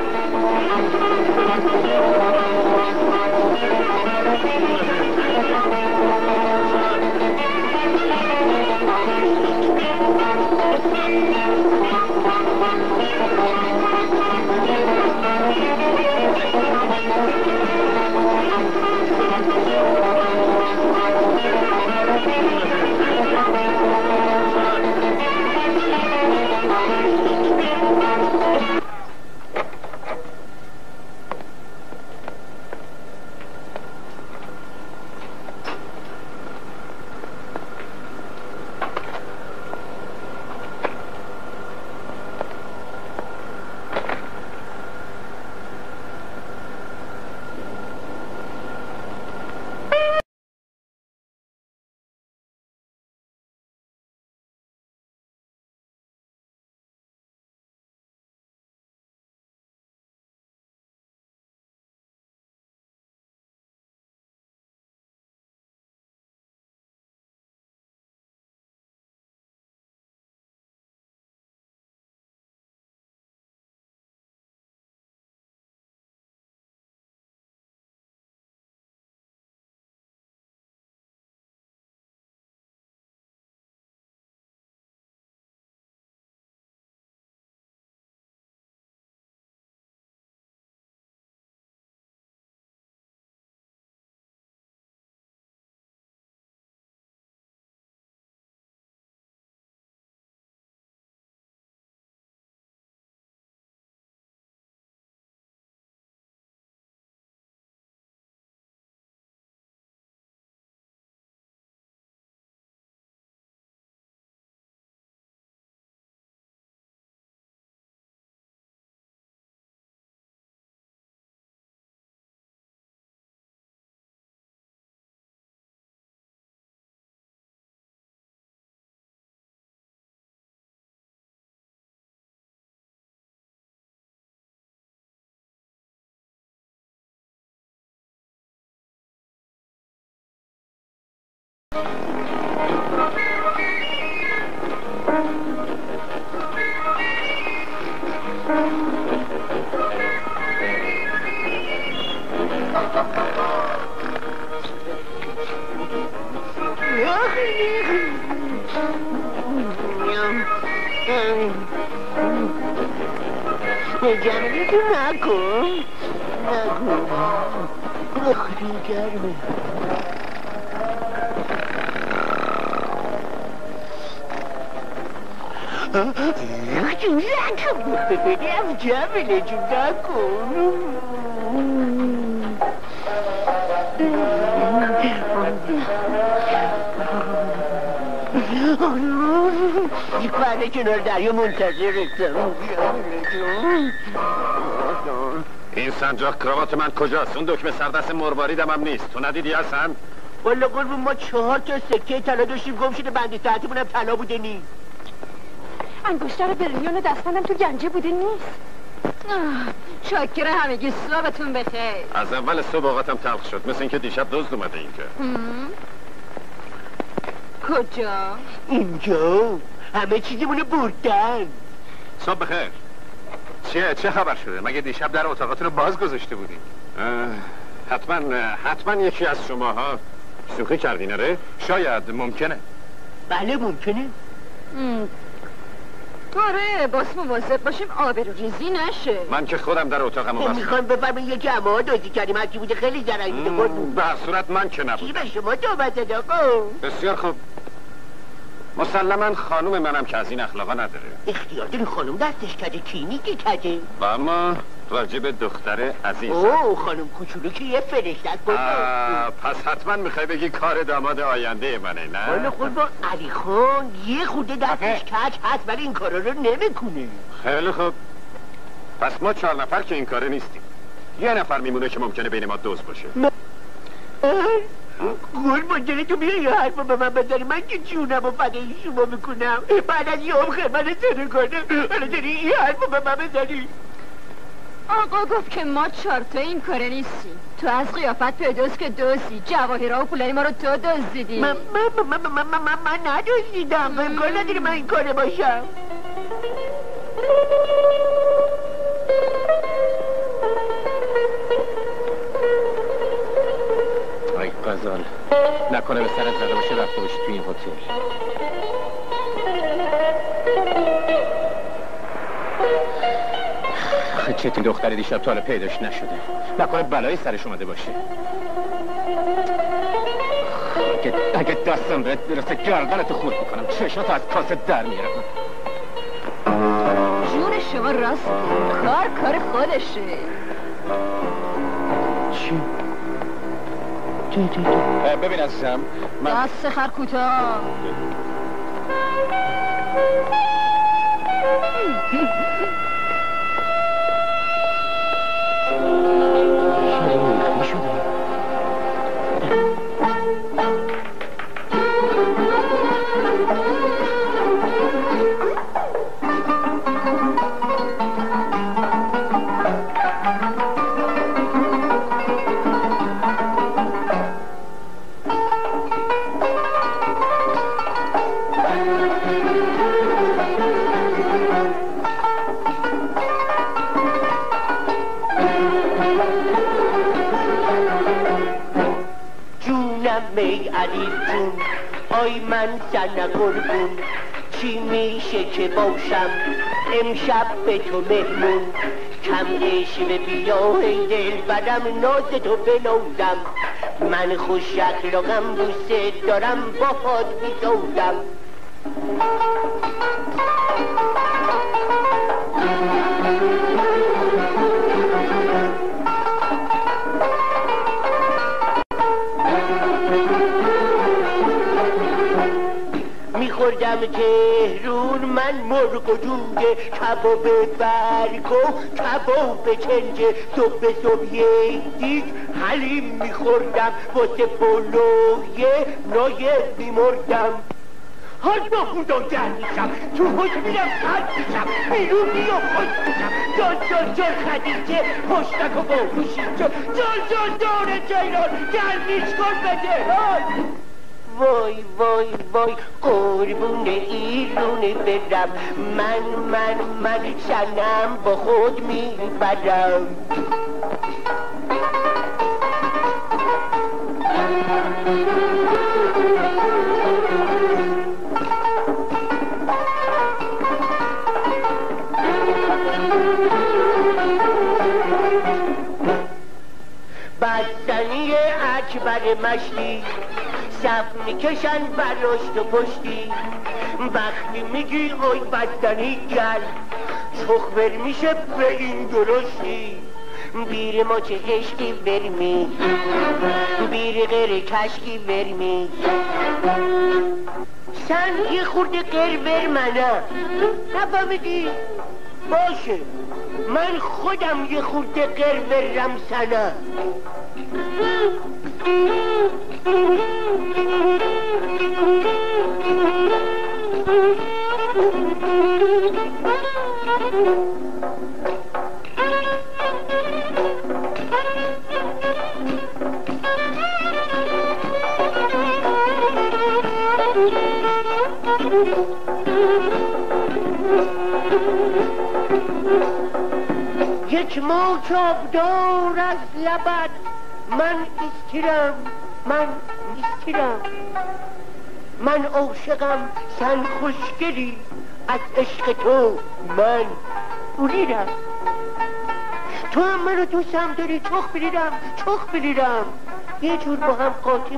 F: جمعی تو نکن خیلی گرمه جون نکن ببینیم جمعیله جون نکن بله کنار دریا منتظرتم.
A: این سنجاق کراوات من کجاست؟ اون دکمه سردست مرواریدم هم نیست. تو ندیدی حسن؟
F: والا قربون ما 4 تا سکه طلا داشتیم گم شده بنده ساعتمون هم طلا بوده نیست.
C: انگشتر برنیان دستمندم تو گنجه بوده نیست.
B: چاکر همگی صبحتون بخیر.
A: از اول صبح اوقاتم تلخ شد، مثل اینکه دیشب دزد اومده اینجا.
B: کجا؟
F: اینجا همه چیزمونو بردن.
A: صبح بخیر. چه خبر شده؟ مگه دیشب در اتاقاتون رو باز گذاشته بودین؟ حتما یکی از شماها شوخی کردین آره؟ شاید ممکنه.
F: بله ممکنه.
B: آره باز مواظب باشیم آبروریزی نشه.
A: من که خودم در اتاقم بستم.
F: میخوام بفرمایید یکی اما دزدی کردیم هرکی بوده خیلی ضرری بوده قربون.
A: به هر صورت من که نبودم.
F: کی به شما توبه زد آقا؟
A: بسیار خوب. مسلما خانوم منم که از این اخلاقا نداره.
F: اختیار داری خانم دستش کده کی میگه کده؟
A: و اما راجع به دختر عزیز.
F: اوه خانم کوچولو که یه فرشته است
A: پس حتما میخوای بگی کار داماد آینده منه نه؟
F: حالا خود با علی خان یه خورده دستش کج هست ولی این کارا رو نمیکنه.
A: خیلی خوب. پس ما 4 نفر که این کاره نیستیم. یه نفر میمونه که ممکنه بین ما دزد باشه.
F: قربان جانه تو میای یه حرف به من بزنی من که جونم و فدای شما میکنم بعد از یه عمر خدمت سر کنم حالا داری یه حرف به من بزنی.
B: آقا گفت که ما 4 تا این کاره نیستیم. تو از قیافت پیداست که دزدی. جواهرها و پولای ما رو تو دزدیدی.
F: من ندزدیدم. امکان نداره من این کاره باشم.
G: ای غزال نکنه به سرت زده باشه رفته باشی تو این هتل. چه این دختری دیشب تا حالا پیداش نشده. نکنه بلایی سرش اومده باشه. اگه دستم بهت برسه گردنتو خورد میکنم. چشاتو از کاسه در میارم.
B: جون شما راست کار خودشه.
F: چی؟
G: ببین عزیزم من
B: دست خر کوتاه.
F: می علی جون آی من زن قربون چی میشه که باشم امشب به تو مهمون کم عشق بیا ای دل بدم ناز تو بنازم من خوش اخلاقم دوست دارم باهات میسازم میخوردم تهرون من مرغ و جوجه کباب برگ و کباب چنجه صبح یک دیگ حلیم میخوردم واسه پلویه نایه میمردم هر با خدا گرد میشم تو خوش میرم پرد میشم بیرونی و خوش میشم جان خدیجه پشتک و باهوشی جان داره جیران گرمیش کن به تهران وای قربون ایرون برم من شنم با خود میبرم بستنی اکبر مشتی صف میکشن براش و پشتی وقتی میگی اوی بدنی گل چخبر میشه به این درشتی بیر ما چه عشقی برمی بیر غیر کشکی برمی سن یه خورده قربر منم نفهمیدی؟ باشه من خودم یه خورده قربرم سنم یک موج آبدار از لبت من ایستیرم، من عاشقم، سن خوشگلی، از عشق تو من بریرم. تو هم منو دوستم داری، چخ بریرم. یه جور با هم قاطی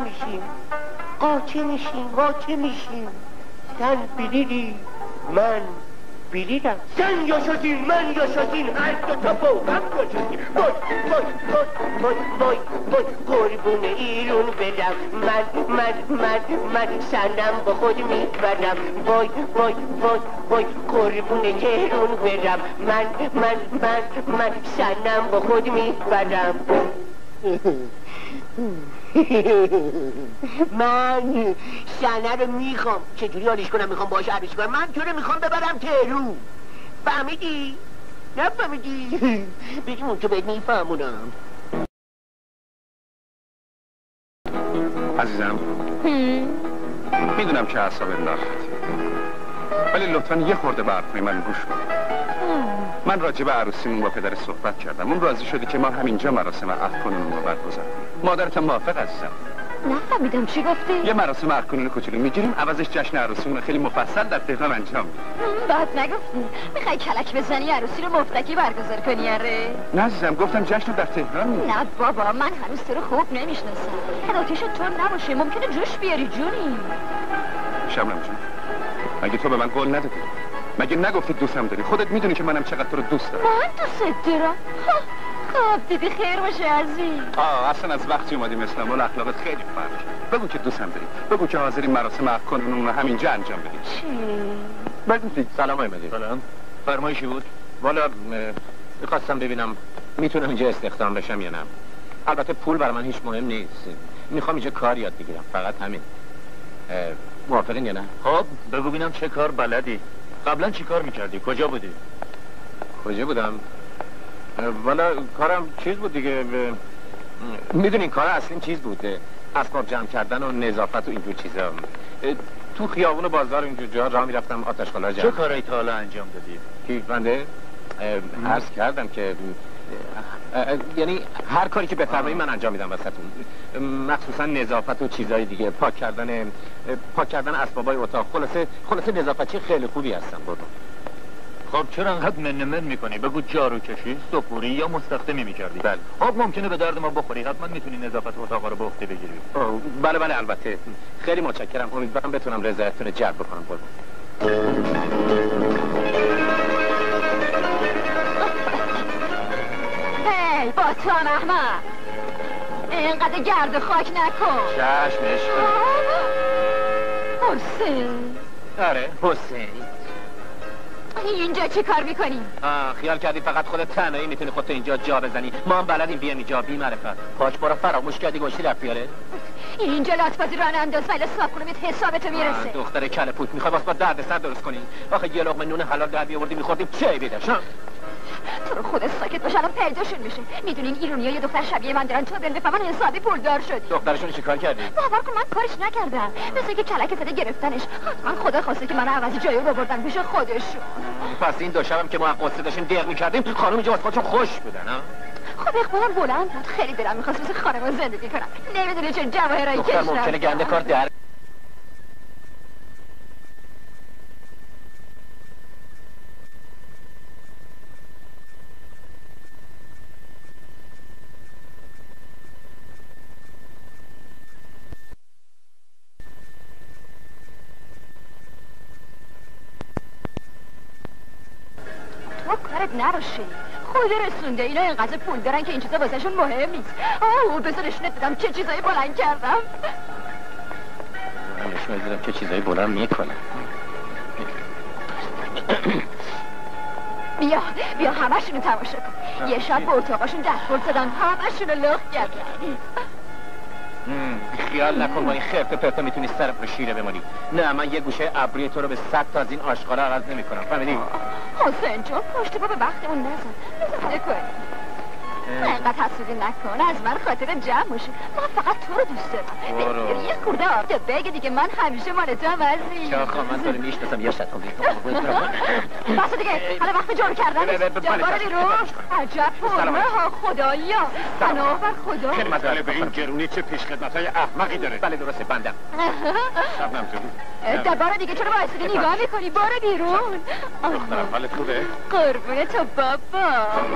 F: میشیم. سن بریری، من بریرم. سن یا شدین، من یا شدین، هر دو تا با هم یا شدین. وای قربون ایرون بدم، من سنم با خود میبرم. وای قربون تهرون برم، من سنم با خود میبرم. من سنه رو میخوام. چجوری حالش کنم؟ میخوام باهاش عروسی کنم. من تو رو میخوام ببرم تهرون. فهمیدی؟ نفهمیدی؟ بگیم تو بهت میفهمونم.
A: عزیزم میدونم که اعصابت ناراحتی، ولی لطفاً یه خورده به حرفای من گوش کن. من راجع به عروسیمون با پدر صحبت کردم. اون راضی شده که ما همینجا مراسم عقد کنون رو برگزار کنیم. مادرت موافق عزیزم؟
B: نفهمیدم چی گفتی؟
A: یه مراسم عقد کنون کوچولو میگیریم، عوضش جشن عروسیمون خیلی مفصل در تهران انجام میدیم.
B: بعد نگفتی میخوای کلک بزنی عروسی رو مفرکی برگزار کنی؟ اره
A: نه عزیزم، گفتم جشن رو در تهران میدیم.
B: نه بابا، من هنوز تو رو خوب نمیشناسم. حالاتش تو نباشه، ممکنه جوش بیاری جونی.
A: شبنم جون، مگه تو به من قول ندادی؟ مگه نگفتی دوستم داری؟ خودت میدونی که منم چقدر تو رو دوست دارم.
B: من دوست دارم؟ خب دیدی خیر باشه عزیز.
A: اصلا از وقتی اومدیم اسلام اخلاقت خیلی فرق. بگو که دوستم داری، بگو که حاضری مراسم عقد کنون رو همینجا انجام بدیم.
B: چی؟
A: بگو دیگه.
G: سلام احمدی.
H: سلام. فرمایشی بود؟
G: والا میخواستم ببینم میتونم اینجا استخدام بشم یا نه. البته پول برای من هیچ مهم نیست. میخوام اینجا کار یاد بگیرم، فقط همین. موافقین یا نه؟
H: خب بگو ببینم چه کار بلدی؟ قبلا چی کار میکردی؟ کجا بودی؟
G: کجا بودم؟ والا کارم چیز بود دیگه. میدونین کار اصلیم چیز بود، اسباب جمع کردن و نظافت و اینجور چیزا. تو خیابون و بازار اینجور جا راه میرفتم آتشخالا جمع.
H: چه کارایی تا حالا انجام دادی؟
G: کی بنده؟ عرض کردم که یعنی هر کاری که بفرمایید من انجام میدم وسطون، مخصوصا نظافت و چیزای دیگه، پاک کردن اسبابای اتاق. خلاصه نظافتچی خیلی خوبی هستم.
H: خب چرا انقدر من میکنی؟ بگو جارو کشی، سفوری یا مستخدمی میکردی؟
G: بله.
H: خب ممکنه به درد ما بخوری، حتما میتونی نظافت اتاق رو به عهده بگیری.
G: بله البته. خیلی متشکرم، امیدوارم بتونم رضایتتون رو جلب بکنم.
B: هی با تو هم احمد، اینقدر گرد و خاک نکن.
G: چشمش.
B: حسین.
G: آره حسین.
B: اینجا چی کار میکنی؟
G: خیال کردی فقط خودت تنهایی میتونی خودت اینجا جا بزنی؟ ما هم بلدیم بیام اینجا بی معرفت. پاچ برو فراموش کردی گوشتی رفت بیاره؟
B: اینجا لاتبازی راه انداز، ولی صاحب خونمیت حسابتو میرسه.
G: دختر کله پوت، میخوای واسه درد سر درست کنی؟ آخه یه لقمه نون حلال در بیاوردی میخوردیم چه بیدش؟
B: تو رو خودت ساکت باش، الان پیداشون میشه. میدونین ایرونی‌ها یه دختر شبیه من دارن، تو دل بفهمن حسابی پولدار شدی.
G: دخترشون چیکار کردی؟
B: باور کن من کارش نکردم، مثل که کلک زده گرفتنش. حتما خدا خواسته که من عوضی جایی رو بردن پیش خودشون.
G: پس این دو شبم که ما قصه داشتیم دق می‌کردیم، خانم اینجا واسه خودشون خوش بودن ها؟
B: خب اقبالم بلند بود، خیلی دلم می‌خواست مثل خانم زندگی کنم. نمیدونی چه جواهرایی کشیدم.
G: دختر ممکنه گنده کار در
B: کارت نباشه. خود رسونده، اینا اینقدر پول دارن که این چیزا واسهشون مهم نیست. بذار نشونت بدم چه چیزایی بلند کردم.
G: من نشونت بدم چه چیزایی بلند میکنم.
B: بیا همشونو تماشا کن. یه شب به اتاقاشون دستگل زدن، همشونو لخ کردن.
G: خیال نکن با این خرت و پرتا میتونی سر رو شیره بمانی. نه من یه گوشه ابروی تو رو به 100 تا از این آشغالا عوض نمیکنم. فهمیدی؟
B: حسین جون پشت پا به وقتمون نزن. بزن کنی. اینقدر حسودی نکن از من خاطر جمع باشه. من فقط تو رو دوست دارم. یه خورده آب بگه دیگه من همیشه مال تو هم عزیز.
G: چه آخا من دارم میشناسم یه شد
B: بس دیگه حالا وقت جور کردن جبار بیرون. عجب فرمه ها خدایا پناه بر خدا.
G: خیلی مسئله به این گرونی چه پیش خدمت‌های احمقی داره. بله درسته بندم. شبنم جون
B: جبار دیگه چرا وایسیدی نگاه میکنی برو بیرون.
G: دخترم حالت خوبه؟
B: قربون تو بابا.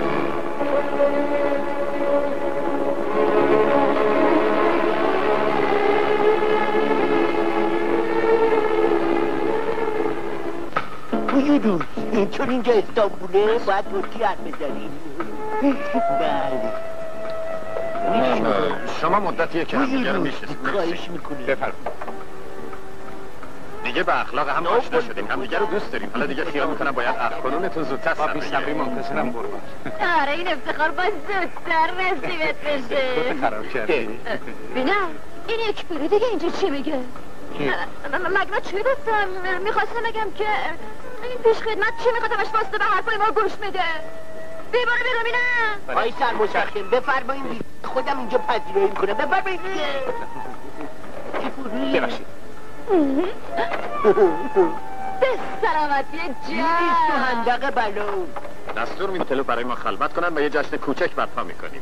F: بویدون چون اینجا استانبوله باید ترکی حرف بزنیم. بله
A: شما مدتیه که همدیگه رو میشناسید.
F: خواهش میکنیم.
A: بفرمایید. دیگه به اخلاق هم آشنا شدیم، همدیگه رو دوست داریم. حالا دیگه خیال میکنم باید اخکنونتون زودتر سر بگیریم. صبری منتظرم قربان.
B: آره این افتخار باید زودتر رسیبت بشه.
A: تو خراب کردی.
B: بینم این یک پیری دیگه اینجا چی میگه؟ مگه چی گفتم؟ میخواستم بگم که این پیش خدمت چی میخواد همش واسطه به حرفای ما گوش میده. بیباره بیرون بینم.
F: آی سرمشخم بفرمایید خودم اینجا پذیرایی میکنم. بفرمایید
G: ببخشید.
B: به سلامتی جان.
F: نیست تو هندق بلو.
A: دستور میدم هتل برای ما خلوت کنن و یه جشن کوچک برپا میکنیم.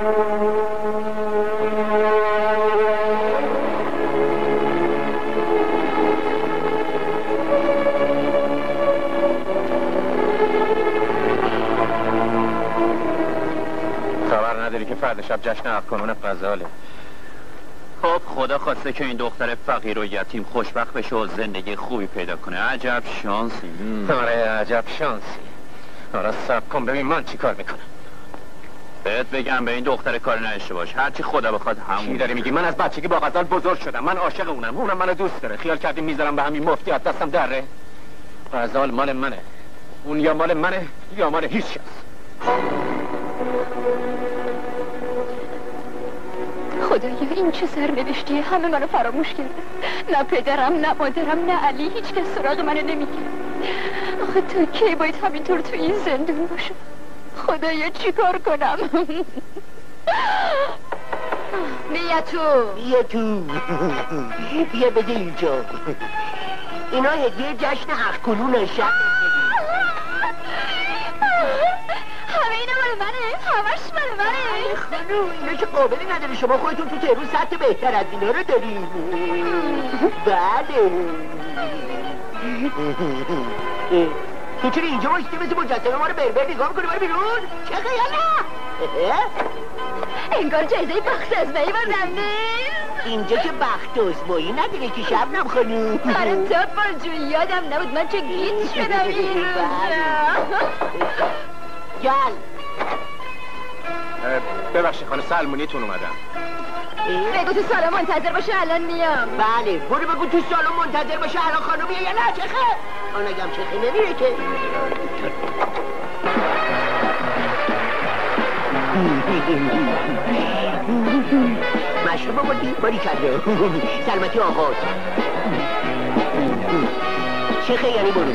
G: خبر نداری که فردا شب جشن افغانان غزاله.
H: خب خدا خواسته که این دختر فقیر و یتیم خوشبخت بشه و زندگی خوبی پیدا کنه. عجب شانسی.
G: آره عجب شانسی. آره صبر کن ببین من چی کار میکنم.
H: بهت بگم به این دختر کار نداشته باش. هرچی خدا بخواد همون.
G: چی داری میگی؟ من از بچگی با غزال بزرگ شدم. من عاشق اونم منو دوست داره. خیال کردی میذارم به همین مفتی از دستم دره؟ غزال مال منه. اون یا مال منه یا مال هیچ کس.
B: خدایا این چه سرنوشتی همه منو فراموش کرده. نه پدرم نه مادرم نه علی هیچ کس سراغ منو نمیگیره. آخه تا کی باید همینطور تو این زندون باشم؟ خدایا چی کار کنم؟ بیا تو
F: بیا بده اینجا. اینا هدیه جشن افغانان شب.
B: همه اینا مال منه؟ همش مال منه؟
F: خانوم اینا که قابلی نداره. شما خودتون تو تهرون سطح بهتر از اینا رو داریم. بله تو چرا اینجا باشتی مثل مجسمه ما رو بربر نگاه میکنی؟ برو بیرون. چه خیاله؟
B: انگار جایزه بخت ازمایی بردم نیست.
F: اینجا که بخت ازمایی نداره که شبنم خانوم.
B: آره تا جون یادم نبود من چه گیت شدم این روزا.
F: گل
G: ببخشید خانم سلمونیتون اومدم.
B: بگو تو سالن منتظر باشه الان میام.
F: بله برو بگو تو سالن منتظر باشه الان خانم یا نه چخه؟ آن اگم چخه نمیره که. مشروب بردی؟ باری کرده سلامتی آغاز. چخه یعنی برو.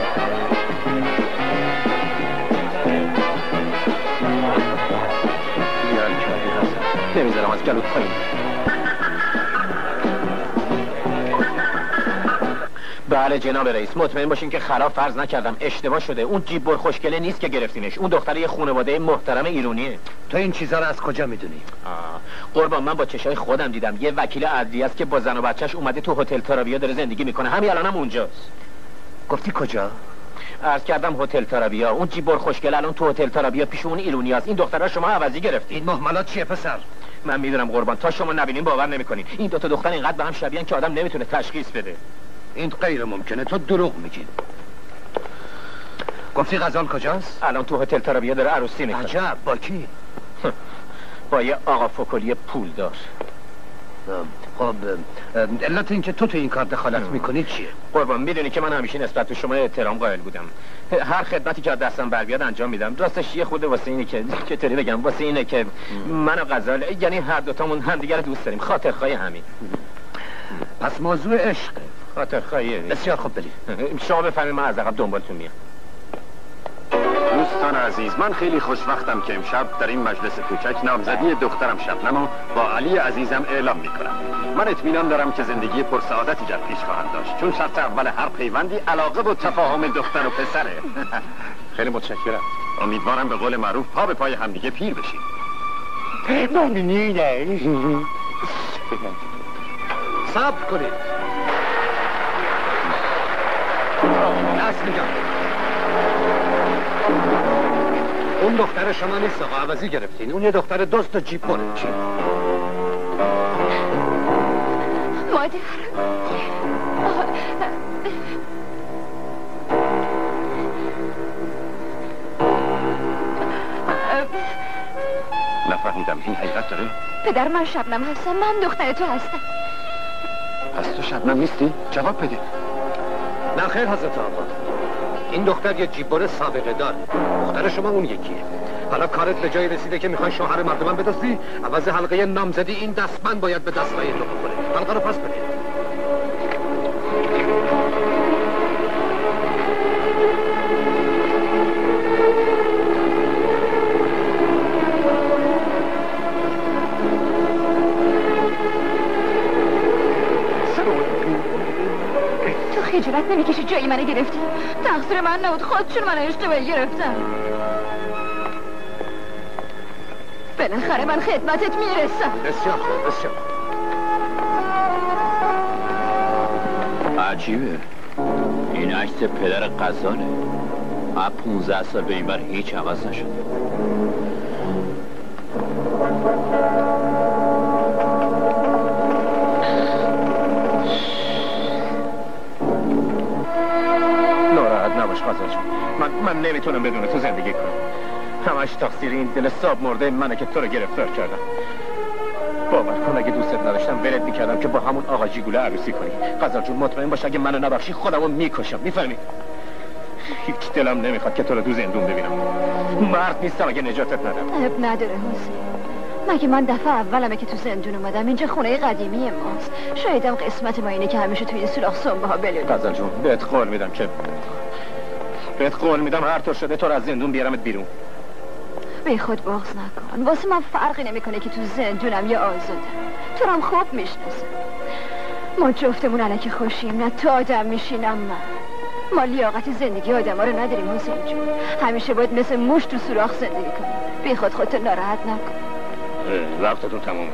G: نمیذارم از گلوت پایین. بله جناب رئیس مطمئن باشین که خراب فرض نکردم. اشتباه شده. اون جیب بر خوشگله نیست که گرفتینش. اون دختره یه خانواده محترم ایرانیه.
A: تو این چیزا رو از کجا میدونی؟
G: قربان من با چشای خودم دیدم. یه وکیل عدلی است که با زن و بچهش اومده تو هتل تارابیا داره زندگی میکنه. همین الانم اونجاست.
A: گفتی کجا؟
G: عرض کردم هتل تارابیا. اون جیب بر خوشگله الان تو هتل تارابیا پیش اون ایرانیاست. این دختره شما عوضی گرفتید.
A: این مهملات چیه پسر؟
G: من میدونم قربان تا شما نبینین باور نمیکنین. این دو تا دختر اینقدر به هم شبیهن که آدم نمیتونه تشخیص بده.
A: این غیر ممکنه. تو دروغ میگی. گفتی غزال کجاست؟
G: الان تو هتل تارابیا داره عروسی میکنه.
A: عجب با کی؟
G: با یه آقا فکلی پولدار.
A: خب علت این که تو این کار دخالت میکنی چیه؟
G: قربان میدونی که من همیشه نسبت به شما احترام قائل بودم. هر خدمتی که از دستم بر بیاد انجام میدم. راستش یه خود واسه اینه که چطوری بگم واسه اینه که من و غزال یعنی هر دوتامون همدیگه رو دوست داریم. خاطرخواه همین.
A: پس موضوع عشق
G: خاطر خواهیه.
A: بسیار خوب بلی
G: شما بفهمید من از عقب دنبالتون میام.
A: دوستان عزیز، من خیلی خوشوقتم که امشب در این مجلس کوچک نامزدی دخترم شبنمو با علی عزیزم اعلام میکنم. من اطمینان دارم که زندگی پرسعادتی در پیش خواهند داشت، چون شرط اول هر پیوندی علاقه و تفاهم دختر و پسره.
G: خیلی متشکرم.
A: امیدوارم به قول معروف پا به پای همدیگه پیر بشید.
F: صبر کنید. دست میگم اون دختر شما نیست آقا، عوضی گرفتین. اون یه دختر دوست و جیب بره. چی؟
B: مادر
A: نفهمیدم این حقیقت داره؟
B: پدر من شبنم هستم، من دختر تو هستم.
A: پس تو شبنم نیستی؟ جواب بده.
F: نه خیر حضرت آقا، این دختر یه جیببر سابقه دار. دختر شما اون یکیه. حالا کارت به جایی رسیده که میخوای شوهر مردمان بدزدی، عوض حلقه نامزدی این دستبند باید به دستای تو بخوره. حلقه رو پس بده.
B: خجالت نمیکشی جایی منو گرفتی؟ تقصیر من نبود، خودشون منو اشتباهی گرفتن. بالاخره من خدمتت میرسم.
F: بسیار خوب، بسیار خوب.
H: عجیبه، این عکس پدر قزانه. از 15 سال به این بر هیچ عوض نشد.
G: نباش قزل جون، من نمیتونم بدون تو زندگی کنم. همش تقصیر این دل ساب مرده منه که تو رو گرفتار کردم. باور کن اگه دوستت نداشتم ولت میکردم که با همون آقا جیگوله عروسی کنی. قزل جون مطمئن باش اگه منو نبخشی خودمو میکشم، میفهمی؟ هیچ دلم نمیخواد که تو رو تو زندون ببینم. مرد نیستم اگه نجاتت ندم.
B: عیب نداره حسین، مگه من دفعه اولمه که تو زندون اومدم. اینجا خونه قدیمی ماست. شایدم قسمت ما اینه که همیشه توی این سوراخ سنبه ها بلونیم.
G: قزل جون بهت قول میدم هر طور شده تو رو از زندون بیارمت بیرون.
B: بی خود بغض نکن، واسه من فرقی نمیکنه که تو زندونم یا آزادم. تو رو هم خوب میشناسم. ما جفتمون الکی خوشیم، نه تو آدم میشینم من. ما لیاقت زندگی آدم ها رو نداریم حسین جون. همیشه باید مثل موش تو سوراخ زندگی کنیم. بی خود خودتو ناراحت نکن.
G: وقتتون تمومه.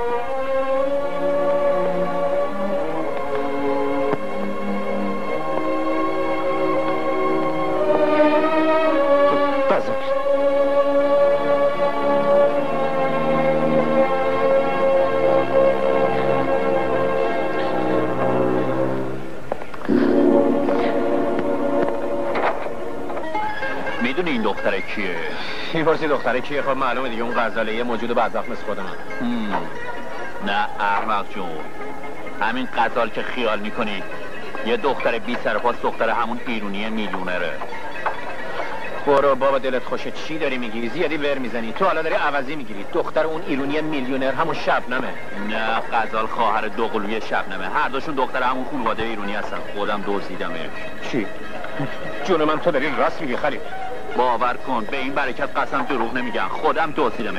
H: میدونی این دختره کیه؟
G: میپرسی دختره کیه؟ خب معلومه دیگه، اون غزاله یه موجود بدبخت مثل خود من.
H: نه احمق جون، همین غزال که خیال میکنی یه دختر بی سر پاس، دختر همون ایرونی میلیونره.
G: برو بابا دلت خوشه، چی داری میگی؟ زیادی ور میزنی. تو حالا داری عوضی میگیری. دختر اون ایرونی میلیونر همون شبنمه.
H: نه غزال خواهر دوقلوی شبنمه. هر دوشون دختر همون خانواده ایرونی هستن. خودم دزدیدمش.
G: چی؟ جون من تو داری راست میگی خلیل؟
H: باور کن به این برکت قسم دروغ نمیگم، خودم دزدیدمش.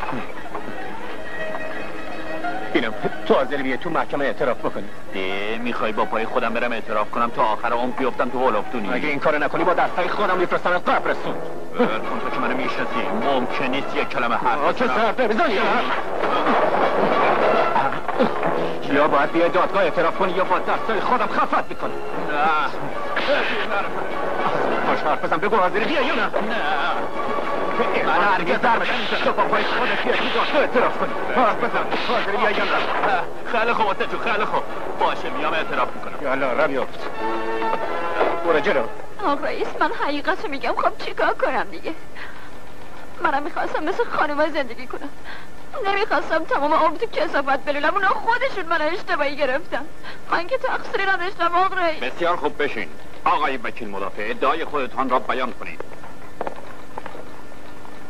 G: اینم تو حاضری بیای تو محکمه اعتراف بکنی؟
H: میخوای با پای خودم برم اعتراف کنم تا آخر عمر بیفتم تو هلافتونی؟
G: اگه این کارو نکنی با دستای خودم میفرستم قبرستون.
H: کن تو که منو میشناسی، ممکن نیست یک کلمه حرف
G: چه حرف بزنی؟ یا باید بیای دادگاه اعتراف کنی یا با دستای خودم خفت میکنم.
H: نه
G: باش حرف بزن، بگو حاضری بیای یا نه؟ من هرگز در بدن تو با پای خودت بیای تو دادگاه اعتراف کنی. حرف بزن، حاضری بیای یا نه؟
H: خیلی خوب واسه جو، خیلی خوب باشه میام اعتراف میکنم.
G: یالا رو بیافت. برو جلو.
B: آقا رئیس من حقیقت رو میگم، خب چیکار کنم دیگه؟ منم میخواستم مثل خانوما زندگی کنم، نمیخواستم تمام عمر تو کثافت بلولم. اونا خودشون من اشتباهی گرفتن، من که تقصیری نداشتم آقا رئیس.
A: بسیار خوب بشین. آقای وکیل مدافع، ادعای خودتان را بیان کنید.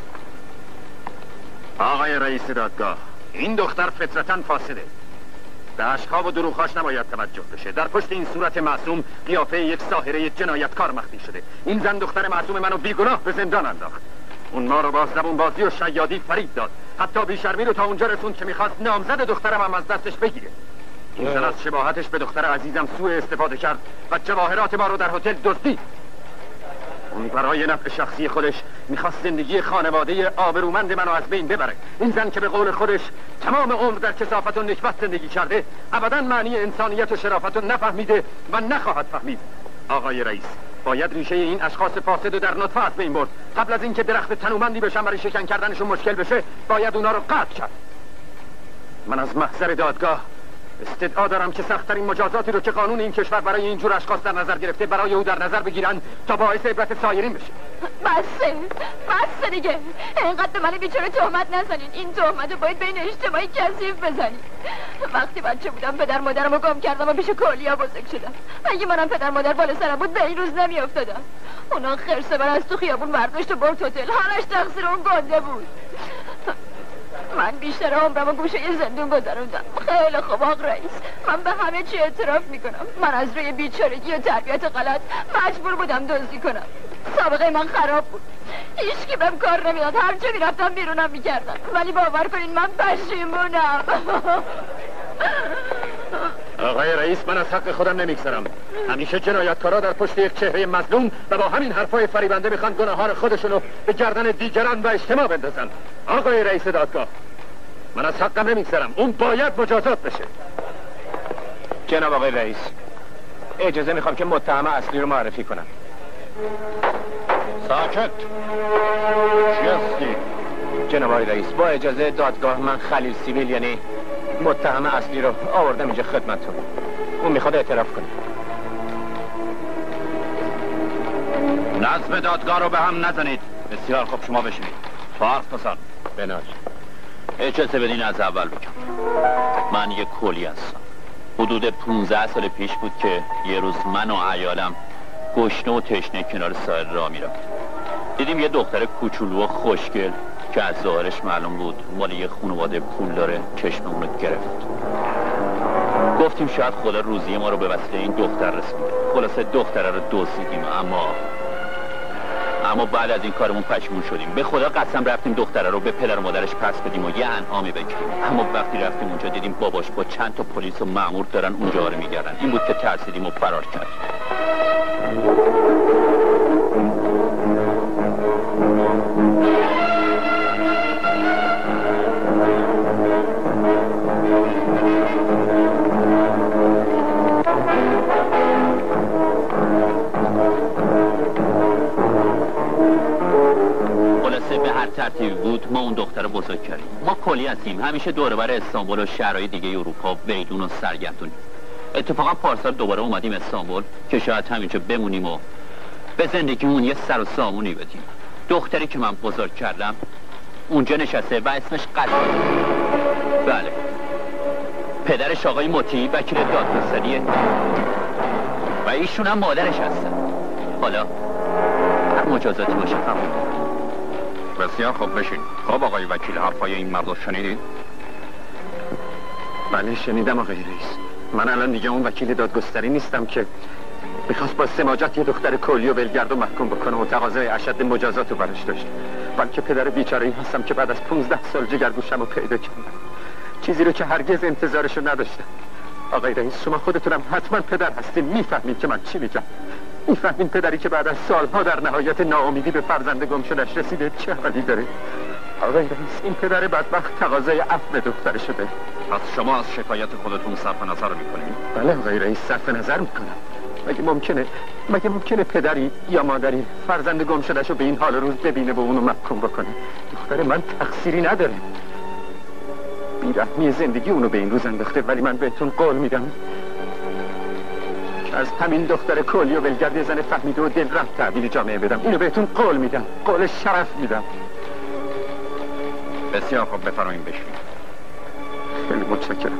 A: آقای رئیس دادگاه، این دختر فطرتاً فاسده. به اشک‌ها و دروغ‌هاش نباید توجه بشه. در پشت این صورت معصوم قیافه یک ساحره جنایتکار مخفی شده. این زن دختر معصوم منو بیگناه به زندان انداخت. اون ما رو با زبون بازی و شیادی فریب داد. حتی بیشرمی رو تا اونجا رسوند که میخواست نامزد دخترم هم از دستش بگیره. این زن از شباهتش به دختر عزیزم سوء استفاده کرد و جواهرات ما رو در هتل دزدید. اون برای نفع شخصی خودش میخواست زندگی خانواده آبرومند منو از بین ببره. این زن که به قول خودش تمام عمر در کثافت و نکبت زندگی کرده، ابداً معنی انسانیت و شرافت رو نفهمیده و نخواهد فهمید. آقای رئیس، باید ریشه این اشخاص فاسد رو در نطفه از بین برد. قبل از اینکه درخت تنومندی بشن برای شکن کردنشون مشکل بشه، باید اونا رو قطع کرد. من از محضر دادگاه استدعا دارم که سخت‌ترین مجازاتی رو که قانون این کشور برای این جور اشخاص در نظر گرفته برای او در نظر بگیرن تا باعث عبرت سایرین بشه.
B: بسه دیگه. اینقدر به من بیچاره تهمت نزنین. این تهمت رو باید بین اجتماعی کثیف بزنین. وقتی بچه بودم پدر مادرم رو گم کردم و پیش کلیا بزرگ شدم. اگه منم پدر مادر بالا سرم بود به این روز نمیافتادم. اونا خرسه من از تو خیابون برداشت و برد هتل. حالش تقصیر اون گنده بود. من بیشتر عمرم و گوشه زندون گذروندم. خیلی خوب آقا رئیس، من به همه چی اعتراف میکنم. من از روی بیچارگی و تربیت غلط مجبور بودم دزدی کنم. سابقه من خراب بود. هیچکی بهم کار نمیداد. هر جا میرفتم بیرونم میکردن. ولی باور کنین من پشیمونم.
A: آقای رئیس، من از حق خودم نمیگذرم. همیشه جنایتکارا در پشت یک چهره مظلوم و با همین حرفای فریبنده میخوان گناهان خودشونو به گردن دیگران و اجتماع بندازن. آقای رئیس دادگاه، من از حقم نمیگذرم. اون باید مجازات بشه.
G: جناب آقای رئیس، اجازه میخوام که متهم اصلی رو معرفی کنم.
A: ساکت. چی هستی؟
G: جناب آقای رئیس، با اجازه دادگاه من خلیل سیویل یعنی متهم اصلی رو آوردم اینجا خدمتتون. اون میخواد اعتراف کنه.
H: نظم دادگاه رو به هم نزنید. بسیار خوب، شما بشینید. فارغ پسان
G: بناج.
H: اجازه بدین از اول بگم. من یک کلی هستم. حدود 15 سال پیش بود که یه روز من و عیالم گشنه و تشنه کنار ساحل راه میرفت. دیدیم یه دختر کوچولو و خوشگل که از ظاهرش معلوم بود مال یه خانواده پول داره چشممون رو گرفت. گفتیم شاید خدا روزی ما رو به وسیله این دختر رسونده. خلاصه دختره رو دزدیدیم، اما بعد از این کارمون پشیمون شدیم. به خدا قسم رفتیم دختره رو به پدر و مادرش پس بدیم و یه انعامی بگیریم. اما وقتی رفتیم اونجا دیدیم باباش با چند تا پلیس و مأمور دارن اونجا رو میگردن. این بود که ترسیدیم و فرار کردیم. به هر ترتیبی بود ما اون دختر رو بزرگ کردیم. ما کلی هستیم، همیشه دور بر استانبول و شهرهای دیگه اروپا ویدون و سرگردونیم. اتفاقا پارسال دوباره اومدیم استانبول که شاید همینجا بمونیم و به زندگیمون یه سر و سامونی بدیم. دختری که من بزرگ کردم اونجا نشسته و اسمش قضا. بله، پدرش آقای مطیعی وکیل دادگستریه و ایشون هم مادرش هستن. حالا هر مجازاتی باشه قبول.
A: بسیار خوب، بشین. خب آقای وکیل، حرفای این مرد رو شنیدید؟ بله شنیدم آقای رئیس. من الان دیگه اون وکیل دادگستری نیستم که میخواست با سماجت یه دختر کلی و ولگرد و محکوم بکنه و تقاضای اشد مجازات رو برش داشت. بلکه پدر بیچاره این هستم که بعد از 15 سال جگرگوشم رو پیدا کردم، چیزی رو که هرگز انتظارشو نداشتم. آقای رئیس، شما خودتونم حتما پدر هستین، میفهمین که من چی میگم. میفهمین پدری که بعد از سالها در نهایت ناامیدی به فرزند گم شده‌اش رسیده چه حالی داره؟ آقای رئیس، این پدر بدبخت تقاضای عفو دختر شده.
H: پس شما از شکایت خودتون صرف نظر میکنید؟
A: بله آقای رئیس، صرف نظر میکنم. مگه ممکنه پدری یا مادری فرزند گم شده‌شو به این حال روز ببینه و اونو محکوم بکنه؟ دختر من تقصیری نداره. بیرحمی زندگی اونو به این روز انداخته، ولی من بهتون قول میدم که از همین دختر کلی و ولگرد زن فهمیده و دلرم تحویل جامعه بدم. اینو بهتون قول میدم، قول شرف میدم.
H: بسیار خوب، بفرمایید بشین.
A: خیلی متشکرم.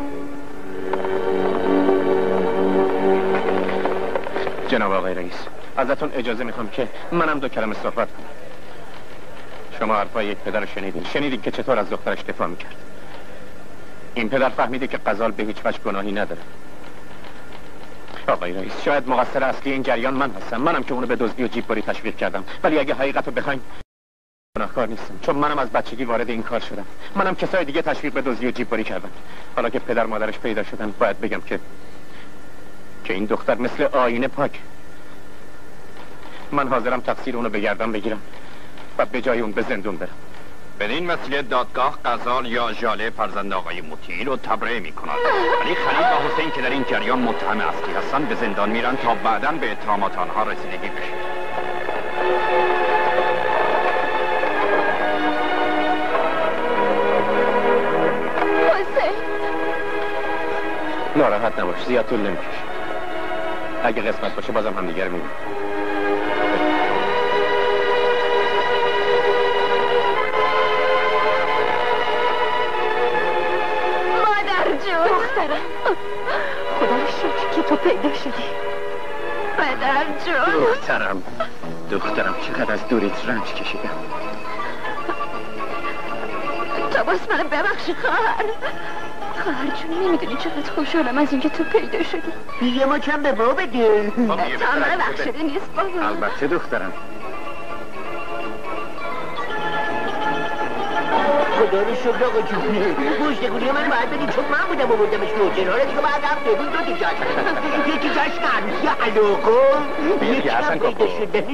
G: جناب آقای رئیس، ازتون اجازه میخوام که منم 2 کلمه صحبت کنم. شما حرفای یک پدر رو شنیدین که چطور از دخترش دفاع میکرد. این پدر فهمیده که غزال به هیچ وجه گناهی نداره. آقای رئیس، شاید مقصر اصلی این جریان من هستم، منم که اونو به دزدی و جیببری تشویق کردم، ولی اگه حقیقت رو بخوایم گناهکار نیستم، چون منم از بچگی وارد این کار شدم، منم کسای دیگه تشویق به دزدی و جیببری کردم. حالا که پدر مادرش پیدا شدن باید بگم که این دختر مثل آینه پاک. من حاضرم تقصیر اونو به گردن بگیرم و به جای اون به زندون برم.
A: بدین وسیله دادگاه غزال یا ژاله فرزند آقای مطیع رو تبرئه می‌کند، ولی خلیل و حسین که در این جریان متهم اصلی هستند به زندان میرن تا بعداً به اتهامات آنها رسیدگی بشه.
B: حسین
G: ناراحت نباش، زیاد طول نمی‌کشه. اگه قسمت باشه بازم همدیگه رو می‌بینیم.
B: دخترم،
C: خدا رو شکر که تو پیدا شدی.
B: پدر جون.
G: دخترم چقدر از دوریت رنج کشیدم.
B: تو باز منو ببخشی خواهر جون، نمیدونی چقدر خوشحالم از اینکه تو پیدا شدی.
F: یه ما کم به ما بده.
B: تا منو بخشیده نیست بابا.
G: البته دخترم.
F: خدا رو شکر آقا جون، گوشتگونی من باید بدید چون من بودم آوردمش روشن. حالا دیگه باید رفت ببین دو تا جاش، یکی جاش عروسی علاقه، یکی هم پیدا شده.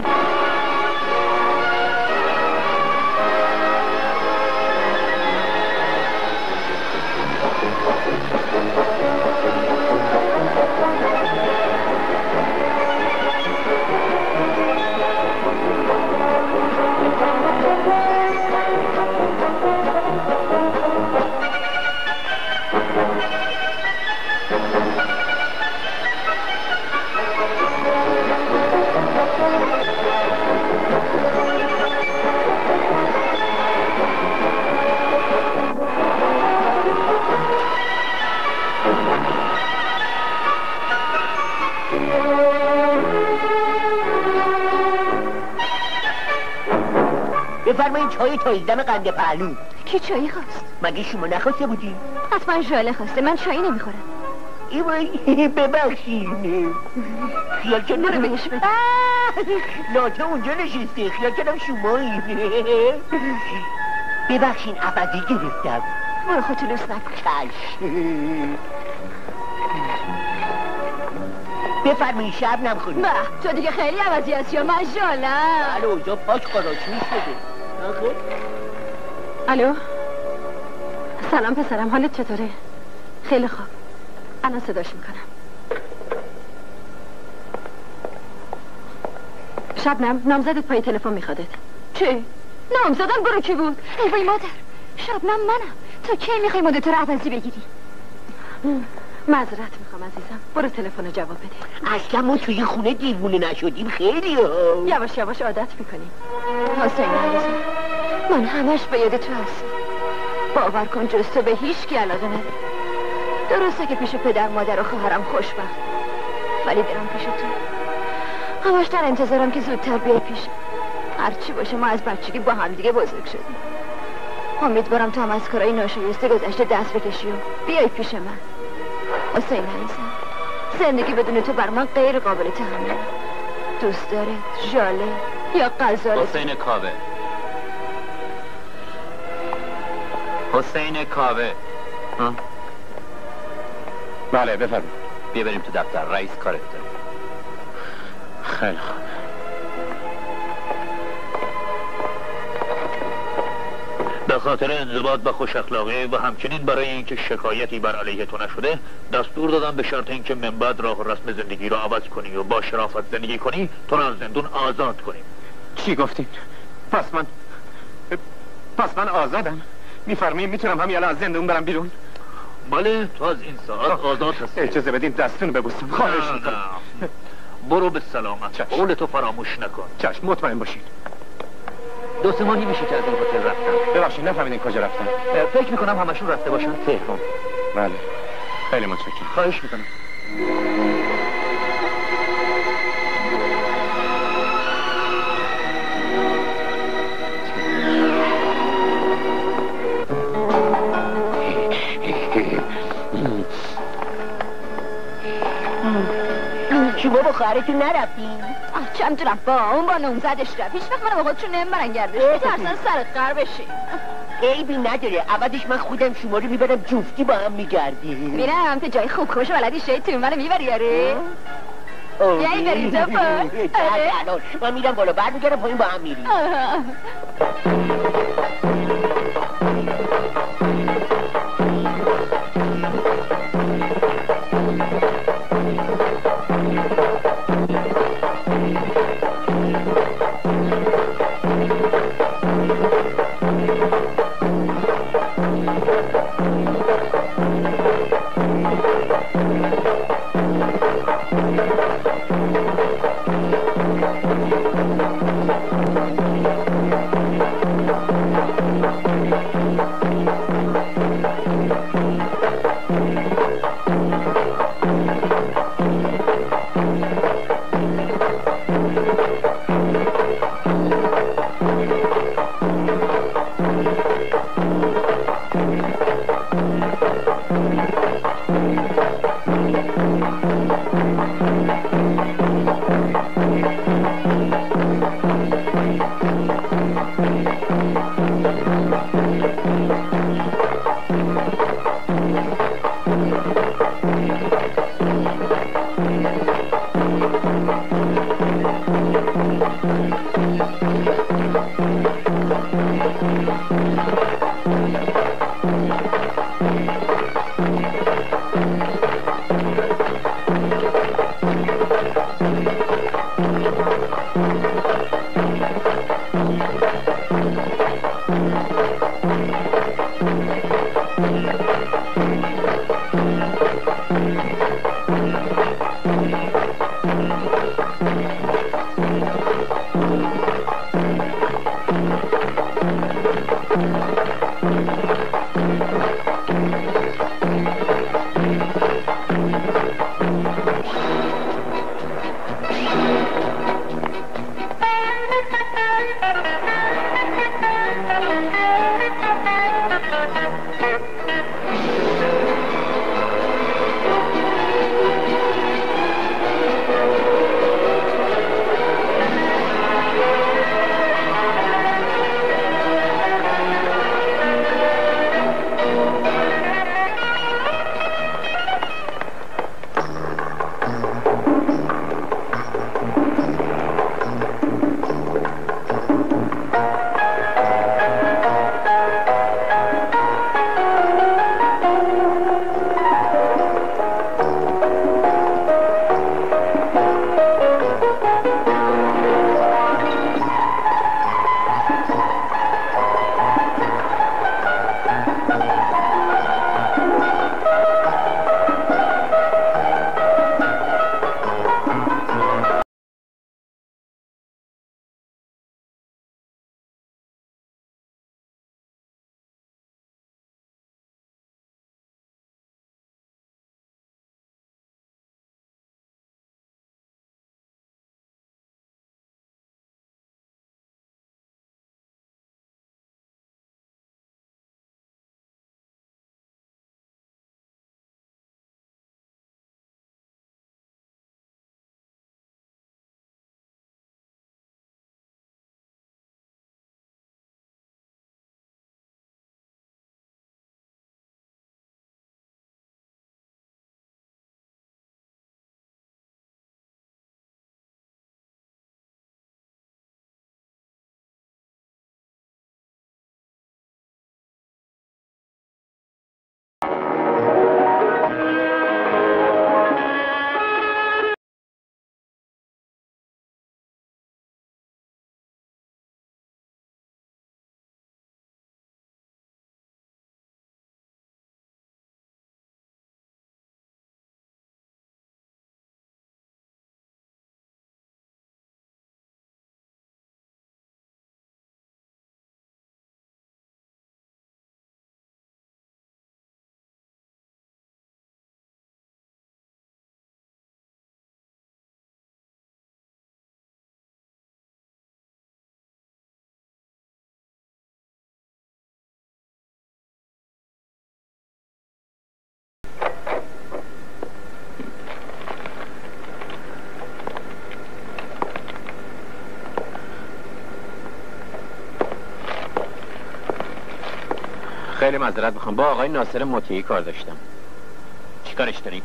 F: بفرمایید چای تاییدم قند پهلو.
B: کی چایی خواست؟
F: مگه شما نخواسته بودین؟
B: حتما ژاله خواسته، من چایی نمیخورم.
F: ایوای ببخشین، خیال
B: برو بهش بده.
F: لاته اونجا نشسته، خیال کردم شمایی. ببخشین عوضی گرفتم.
B: برو خودتو لوس نکن.
F: چشم. بفرمایید شب نمخونی.
B: به تو دیگه خیلی عوضی هستی، من ژالم.
F: بله اوضاع پاک قراشوش شده.
C: الو سلام پسرم، حالت چطوره؟ خیلی خوب، الان صداش میکنم. شبنم، نامزدت پای تلفن میخوادت.
B: چه؟ نامزدم برو کی بود؟ ای وای مادر، شبنم منم. تو کی میخوای مدت رو عوضی بگیری؟
C: معذرت میخوام عزیزم، برو تلفن رو جواب بده.
F: اصلا ما توی خونه دیوونه نشدیم، خیلی ها.
C: یواش یواش عادت میکنیم.
B: حسین عزیزم، من همش به یاد تو هستم. باور کن جز تو به هیچ کی علاقه ندارم. درسته که پیش پدر مادر و خواهرم خوشبخت، ولی دارم پیش تو. همش در انتظارم که زودتر بیای پیش. هرچی باشه ما از بچگی با هم دیگه بزرگ شدیم. امیدوارم تو هم از کارهای ناشایسته گذشته دست بکشی و بیای پیش من. حسین عزیزم، زندگی بدون تو بر من غیر قابل تحمله. دوست داره ژاله یا غزال.
H: حسین کاوه. حسین کاوه.
G: بله بفرمایید.
H: بیا بریم تو دفتر، رئیس کارت داره.
G: خیلی خوب.
D: به خاطر انضباط و خوش اخلاقی و همچنین برای اینکه شکایتی بر علیه تو نشده، دستور دادم به شرط اینکه من بعد راه و رسم زندگی رو عوض کنی و با شرافت زندگی کنی تو رو از زندون آزاد کنیم.
G: چی گفتین؟ پس من آزادم؟ میفرمایید میتونم همین الان از زندون برم بیرون؟
D: بله، تو از این ساعت آزاد هستی.
G: اجازه بدین دستون ببوسم، خواهش میکنم.
D: برو به سلامت. قول تو فراموش نکن.
G: چشم، مطمئن باشین.
D: 2 ماهی میشه که از این هتل رفتم.
G: ببخشید نفهمیدین کجا رفتن؟
D: فکر میکنم همشون رفته باشن تهران.
G: بله، خیلی متشکرم.
D: خواهش میکنم.
F: خواهرتون نرفتین؟
B: چه میتونم با اون با 19 رفت هیچ وقت منو با خودشون نمیبرن گردش میترسن سر قر بشی.
F: عیبی نداره عوضش من خودم شما رو میبرم جفتی با هم میگردیم.
B: میرم تو جای خوب خوش بلدی شیطون منو میبری آره؟ یعنی بریم تو
F: الان من میرم بالا برمیگردم پایین با هم میریم.
G: خیلی معذرت میخوام، با آقای ناصر مطیعی کار داشتم.
H: چیکارش داری؟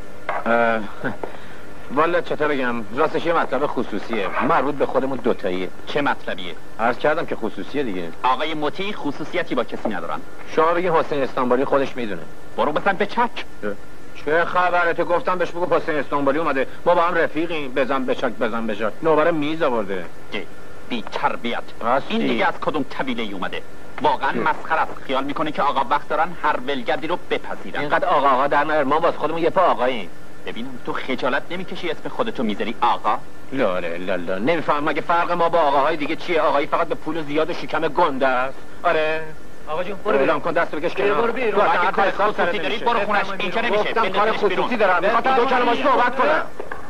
G: والا چطور بگم، راستش یه مطلب خصوصیه، مربوط به خودمون دوتاییه.
H: چه مطلبیه؟
G: عرض کردم که خصوصیه دیگه.
H: آقای مطیعی خصوصیتی با کسی ندارن.
G: شما بگی حسین استانبولی خودش میدونه.
H: برو بزن به چک.
G: چه خبرته؟ گفتم بهش بگو حسین استانبولی اومده، ما با هم رفیقیم، بزن به چک بزن به چک. نوبره میز آورده.
H: بی تربیت.
G: راستی.
H: این دیگه از کدوم قبیله ای اومده؟ واقعا مسخره است. خیال میکنه که آقا وقت دارن هر ولگردی رو بپذیرن.
G: اینقدر آقا در نیار، ما واسه خودمون یه پا آقاییم.
H: ببینم تو خجالت نمیکشی اسم خودتو میذاری آقا؟
G: لا لا لا نمیفهم مگه فرق ما با آقاهای دیگه چیه؟ آقایی فقط به پول زیاد و شکم گنده است. آره آقا جون برو اعلام کن، دست بکش کنار.
H: برو بیرون. اگه کار خصوصی داری برو خونش، اینجا نمیشه.
G: گفتم کار خصوصی دارم، میخوام دو کلمه صحبت کنم.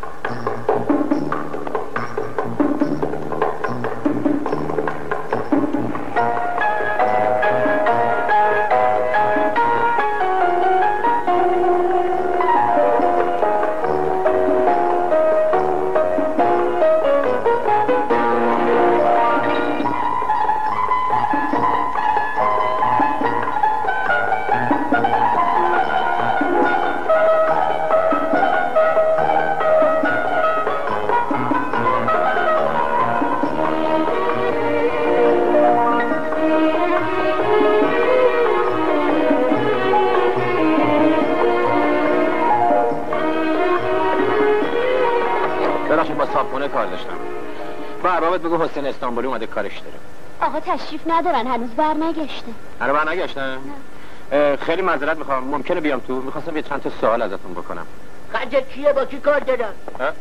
G: بگو حسین استانبولی اومده کارش داره.
B: آقا تشریف ندارن، هنوز برنگشته.
G: هنوز برنگشتن؟ خیلی معذرت میخوام، ممکنه بیام تو؟ میخواستم یه چند تا سوال ازتون بکنم.
F: خرجت کیه؟ با کی کار دارم؟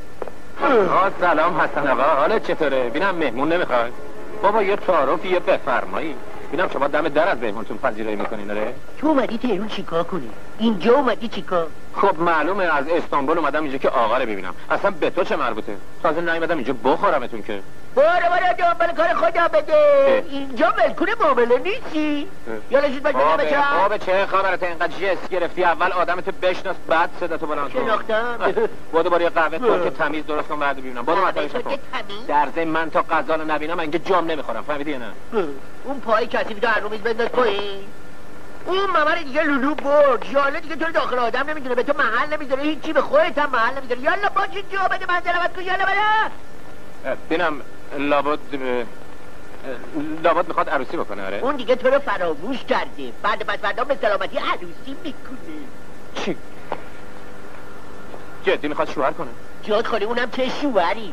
G: سلام حسن آقا، حالت چطوره؟ بینم مهمون نمیخوای؟ بابا یه تعارفی یه بفرمایی. بینم شما دم در از مهمونتون پذیرایی میکنین. آره
F: تو اومدی تهرون چیکار کنی؟ اینجا اومدی چیکار؟
G: خب معلومه از استانبول اومدم اینجا که آقا رو ببینم. اصلا به تو چه مربوطه؟ تازه نیومدم اینجا بخورمتون که.
F: برو دنبال کار خدا بده. اینجا ولکون معامله نیستی؟ یالا زود بچه بچه.
G: آب چه خبرته؟ اینقدر جس گرفتی؟ اول آدمتو بشناس بعد صداتو بلند کن.
F: شناختم.
G: بودو برای قهوه ترک تمیز درست کن بعد ببینم. برو مطالعه کن. در ضمن من تا غذا رو نبینم اینجا جام نمیخورم، فهمیدی یا نه؟
F: اون پای کثیف تو هر رو میز بنداز پایین. اون ممر دیگه لولو برد. یالا دیگه تو داخل آدم نمیدونه، به تو محل نمیذاره، هیچی به خودت هم محل نمیذاره. یالا باشه جا بده منزلت کن. یالا بده.
G: ببینم لابد میخواد عروسی بکنه. آره
F: اون دیگه تو رو فراموش کرده. بعد پس فردا به سلامتی عروسی میکنه.
G: چی؟ جدی میخواد شوهر کنه؟
F: جاد خالی اونم چه شوهری؟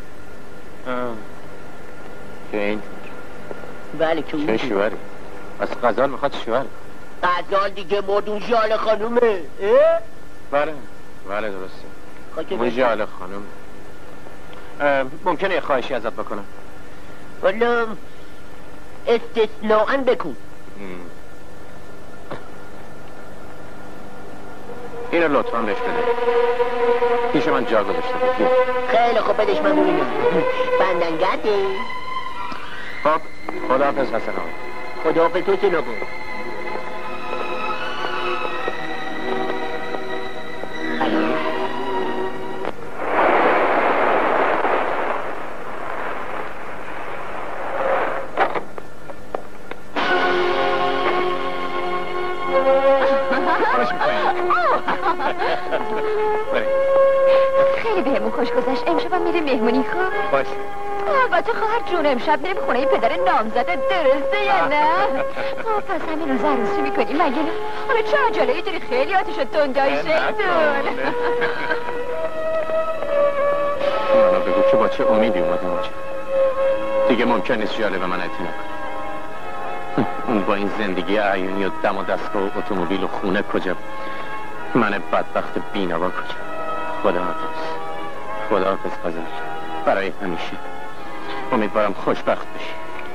G: که این؟
F: بله که اون
G: چه شوهری؟ از غزال میخواد شوهر؟
F: غزال دیگه مردون ژاله خانومه.
G: بله درسته. اون ژاله خانوم. ممکنه یه خواهشی ازت بکنم؟
F: والا استثناءً بکن.
G: اینو لطفاً بهش بده. پیش من جا گذاشته بود.
F: خیلی خوب بدش من ببینم. بندنگرده.
G: خب خداحافظ حسن آقا.
F: خداحافظ تو چه نبود؟
B: خیلی بهمون خوش گذشت. امشب هم میریم مهمونی. خوب
G: باش.
B: البته خواهر جون امشب میریم خونه پدر نامزد، درسته یا نه؟ پس همین روز عروسی میکنیم مگه نه؟ حالا چه عجله‌ای داری؟ خیلی آتیشت تندای شیطون.
G: منو بگو که با چه امیدی اومدیم اینجا. دیگه ممکن نیست جالب من اعتنا کنم. اون با این زندگی عیونی و دم و دستگاه و اتومبیل و خونه کجا؟ من بدبخت بینوا کجا؟ خداحافظ غزال، برای همیشه. امیدوارم خوشبخت بشی.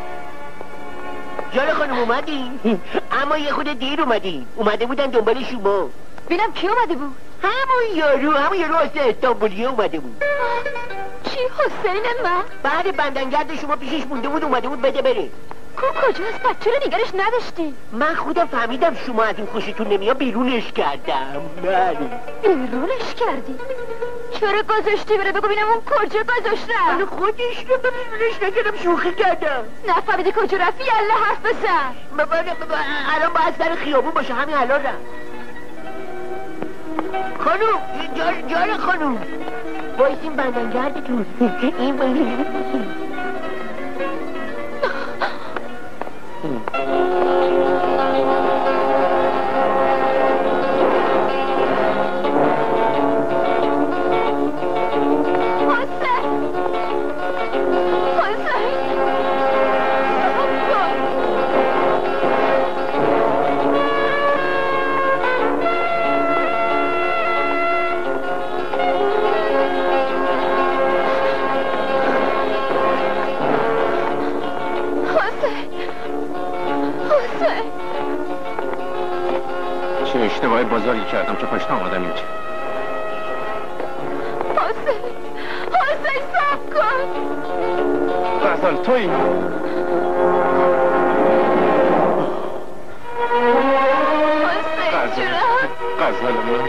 F: جان خانم اومدین؟ اما یه خود دیر اومدین. اومده بودن دنبال شما.
B: ببینم کی اومده بود؟
F: همون یارو حسین استانبولی اومده بود.
B: چی حسین من؟
F: بعد بندنگرد شما پیشش مونده بود، اومده بود بده بره.
B: کجاست؟ بچه رو نگرش نداشتی؟
F: من خودم فهمیدم شما از این خوشتون نمیاد، بیرونش کردم. بله
B: بیرونش کردی؟ چرا گذاشتی بره؟ بگو ببینم اون کجا گذاشتم.
F: حالا خودش رو ببینش نکردم، شوخی کردم.
B: نفهمیدی کجا رفتی؟ یلا حرف بزن.
F: الان باید سر خیابون باشه، همین الان رفت. خانوم، جان خانوم بایستین بندنگردتون. این
G: چه اشتباه بزرگی کردم که پشت آمدم اینجا.
B: حسین صبر کن.
G: غزال تویی؟
B: حسین چرا؟
G: غزال من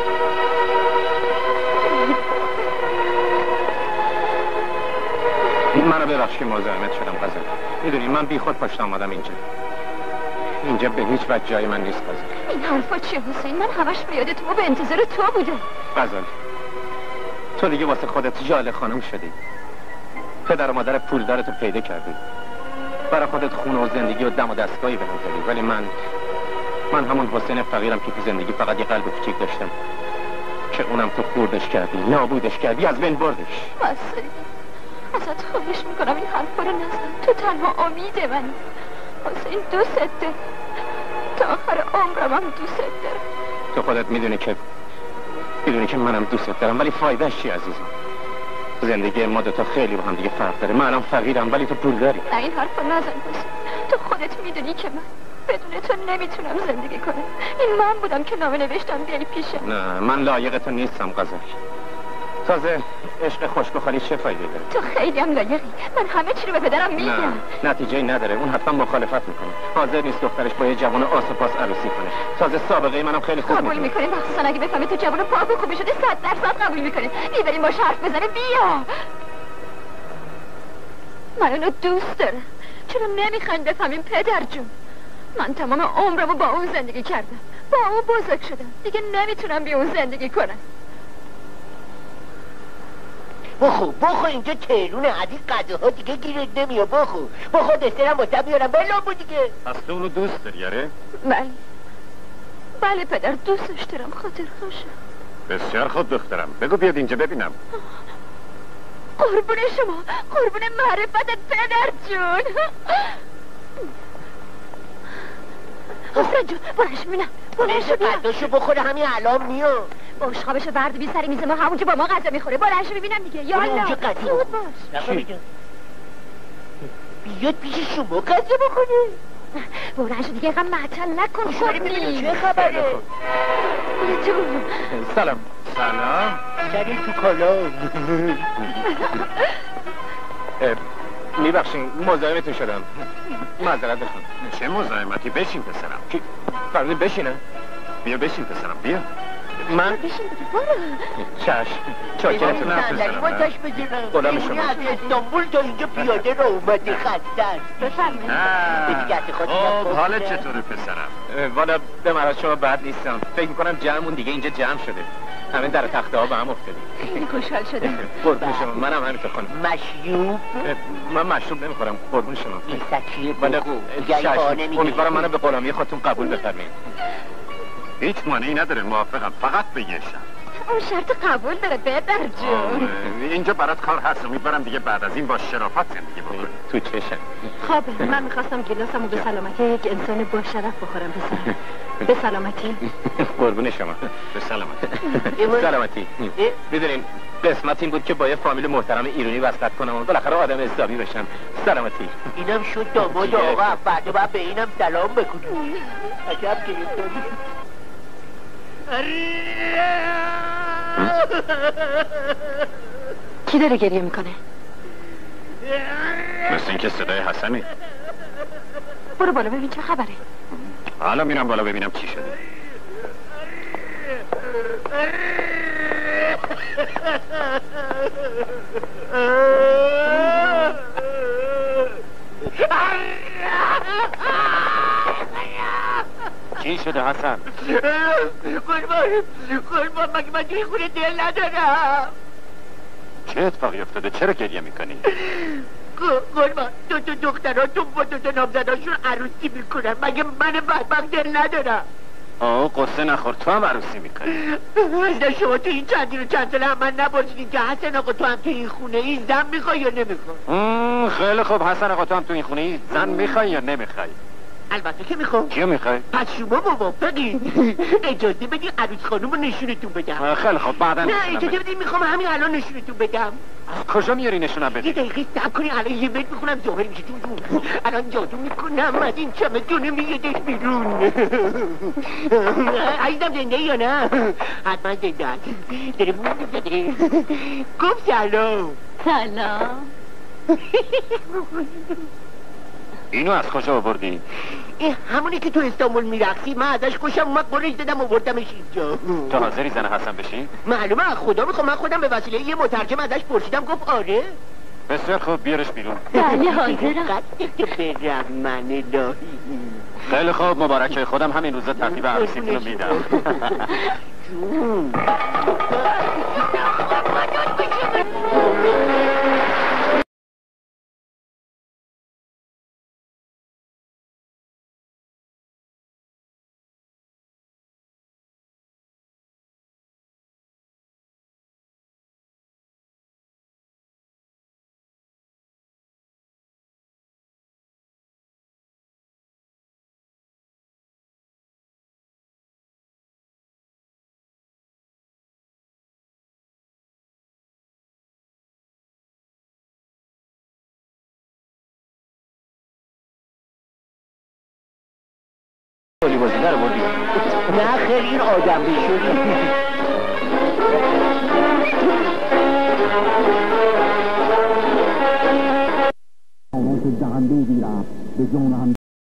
G: منو ببخش که مزاحمت شدم غزال. میدونی من بی خود پشت آمدم اینجا به هیچ وجه جای من نیست غزال.
B: این حرفا چیه حسین؟ من همش به یاد تو و به انتظار تو بودم.
G: غزال تو دیگه واسه خودت ژاله خانم شدی، پدر و مادر پولدارتو پیدا کردی، برای خودت خونه و زندگی و دم و دستگاهی بهم دادی، ولی من همون حسین فقیرم که تو زندگی فقط یه قلب کوچیک داشتم که اونم تو خوردش کردی، نابودش کردی، از بین بردش.
B: حسین ازت خواهش میکنم این حرفا رو نزن، تو تنها امید منی. حسین دوست دارم، تا آخر عمرم هم دوست دارم.
G: تو خودت میدونی که منم دوست دارم، ولی فایدهش چی عزیزم؟ زندگی ما دوتا خیلی با هم دیگه فرق داره. من الان فقیرم ولی تو پول داری.
B: نه این حرفا نزن حسین، تو خودت میدونی که من بدون تو نمیتونم زندگی کنم. این من بودم که نامه نوشتم بیای پیشم.
G: نه من لایق تو نیستم غزال. تازه عشق خشک و خالی چه فایده داره؟
B: تو خیلی هم لایقی. من همه چی رو به پدرم میگم.
G: نه نتیجه‌ای نداره. اون حتما مخالفت میکنه. حاضر نیست دخترش با یه جوان آس و پاس عروسی کنه. تازه سابقه منم خیلی خوب
B: قبول میکنه، مخصوصا اگه بفهمه تو جوان پاک و خوبی شده 100% قبول میکنه. میبریم باش حرف بزنه. بیا من اونو دوست دارم. چرا نمیخواین بفهمیم پدر جون؟ من تمام عمرمو با اون زندگی کردم، با اون بزرگ شدم، دیگه نمیتونم بی اون زندگی کنم.
F: بخو اینجا تهرونه، از این غذاها دیگه گیرت نمیاد. بخو دسترم با تب میارم بلامو دیگه.
G: پس تو اونو دوست داری یاره؟
B: بله پدر دوستش دارم، خاطر خوشم.
G: بسیار خوب دخترم، بگو بیاد اینجا ببینم.
B: قربون شما، قربون معرفتت پدر جون. حسین جون برش ببینم، برش ببینم.
F: قداشو بخوره همین الان میاد.
B: بشقابشو برد بی سر میز ما، همونجا با ما غذا میخوره. برش ببینم دیگه. یالا
F: اونجا غذا
B: زود باش.
F: بیاد پیش شما غذا بخوره.
B: برش دیگه اینقدر معطل نکن.
F: خودی چه خبره؟
G: سلام.
F: سری تو کالا.
G: میبخشین مزاحمتون شدم، معذرت بخوام.
E: چه مزاحمتی؟ بشین پسرم.
G: فرمودی بشینه؟
E: بیا بشین پسرم، بیا.
G: من؟
B: بشین دیگه برو.
G: چشم چاکرتون
F: صندلی با تاش بگیرم.
G: غلام شما.
F: از استانبول تا اینجا پیاده رو اومده، خسته است.
E: بفرمایید. حالت چطوره پسرم؟
G: والا به مراد شما بد نیستم. فکر میکنم جمعمون دیگه اینجا جمع شده، همین در تخته ها به هم افتادیم.
B: خیلی خوشحال شدم.
G: قربون شما. منم همینطور خانم.
F: مشروب؟
G: من مشروب نمیخورم. قربون شما.
F: این سکیه
G: ولی
F: بخو.
G: امیدوارم منو به غلامی خودتون قبول بفرمایید.
E: هیچ مانعی نداره، موافقم، فقط به یه شرط.
B: اون شرط قبول داره پدر جون.
E: اینجا برات کار هست، امیدوارم دیگه بعد از این با شرافت زندگی بکنی.
G: تو چشم.
C: خب من میخواستم گلاسمو به سلامتی یک انسان با شرف بخورم. به سلامتی.
G: قربون شما.
E: به سلامتی.
G: سلامتی. میدونین قسمت این بود که با یه فامیل محترم ایرانی وصلت کنم و بالاخره آدم حسابی بشم. سلامتی.
F: اینم شد داماد آقا، بعد باید به اینم سلام بکنیم. عجب گرفتاری.
C: کی داره گریه میکنه؟
E: مثل اینکه صدای حسنه.
C: برو بالا ببین چه خبره.
E: حالا میرم بالا ببینم چی شده.
G: چی شده حسن؟
F: قربان مگه من توی خونه دل ندارم.
G: چه اتفاقی افتاده؟ چرا گریه میکنی؟
F: قربان دو دختراتون با دو نامزداشون عروسی میکنن. مگه من بدبخت دل ندارم؟
G: قصه نخور، تو هم عروسی میکنی.
F: از شما تو این چند ساله هم من نپرسیدین که حسن آقا تو هم تو این خونه ای زن میخوای یا نمیخوای؟
G: خیلی خوب حسن آقا، تو هم تو این خونه ای زن میخوای یا نمیخوای؟
F: البته که میخوام.
G: کیو میخوای؟
F: پس شما موافقی؟ اجازه بدین عروس خانوم رو نشونتون بدم.
G: خیلی خوب بعدا
F: نه اجازه بدین میخوام همین الان نشونتون بدم.
G: کجا میاری نشونم بدی؟
F: یه دقیقه صبر کنین الان یه بیت میخونم ظاهر میشه جون. الان جادو میکنم از این چمدونه میادش بیرون. عزیزم زنده یا نه؟ حتما زنده هست. تلفن میزده. گفت سلام.
B: سلام.
G: اینو از کجا آوردی؟
F: این همونی که تو استانبول میرقصی. من ازش خوشم اومد قرش دادم آوردمش اینجا.
G: تو حاضری زن حسن بشی؟
F: معلومه از خدا میخوام. من خودم به وسیله یه مترجم ازش پرسیدم گفت آره.
G: بسیار خوب بیارش بیرون.
B: بله حاضرم.
F: قد که برم من الهی.
G: خیلی خوب مبارکه. خودم همین روزا ترتیب عروسیتون رو میدم.
F: جون
G: گلی بازیده رو بردی؟
F: نه خیلی این آدم بیشونی.
I: جهان بگیرم به جون هم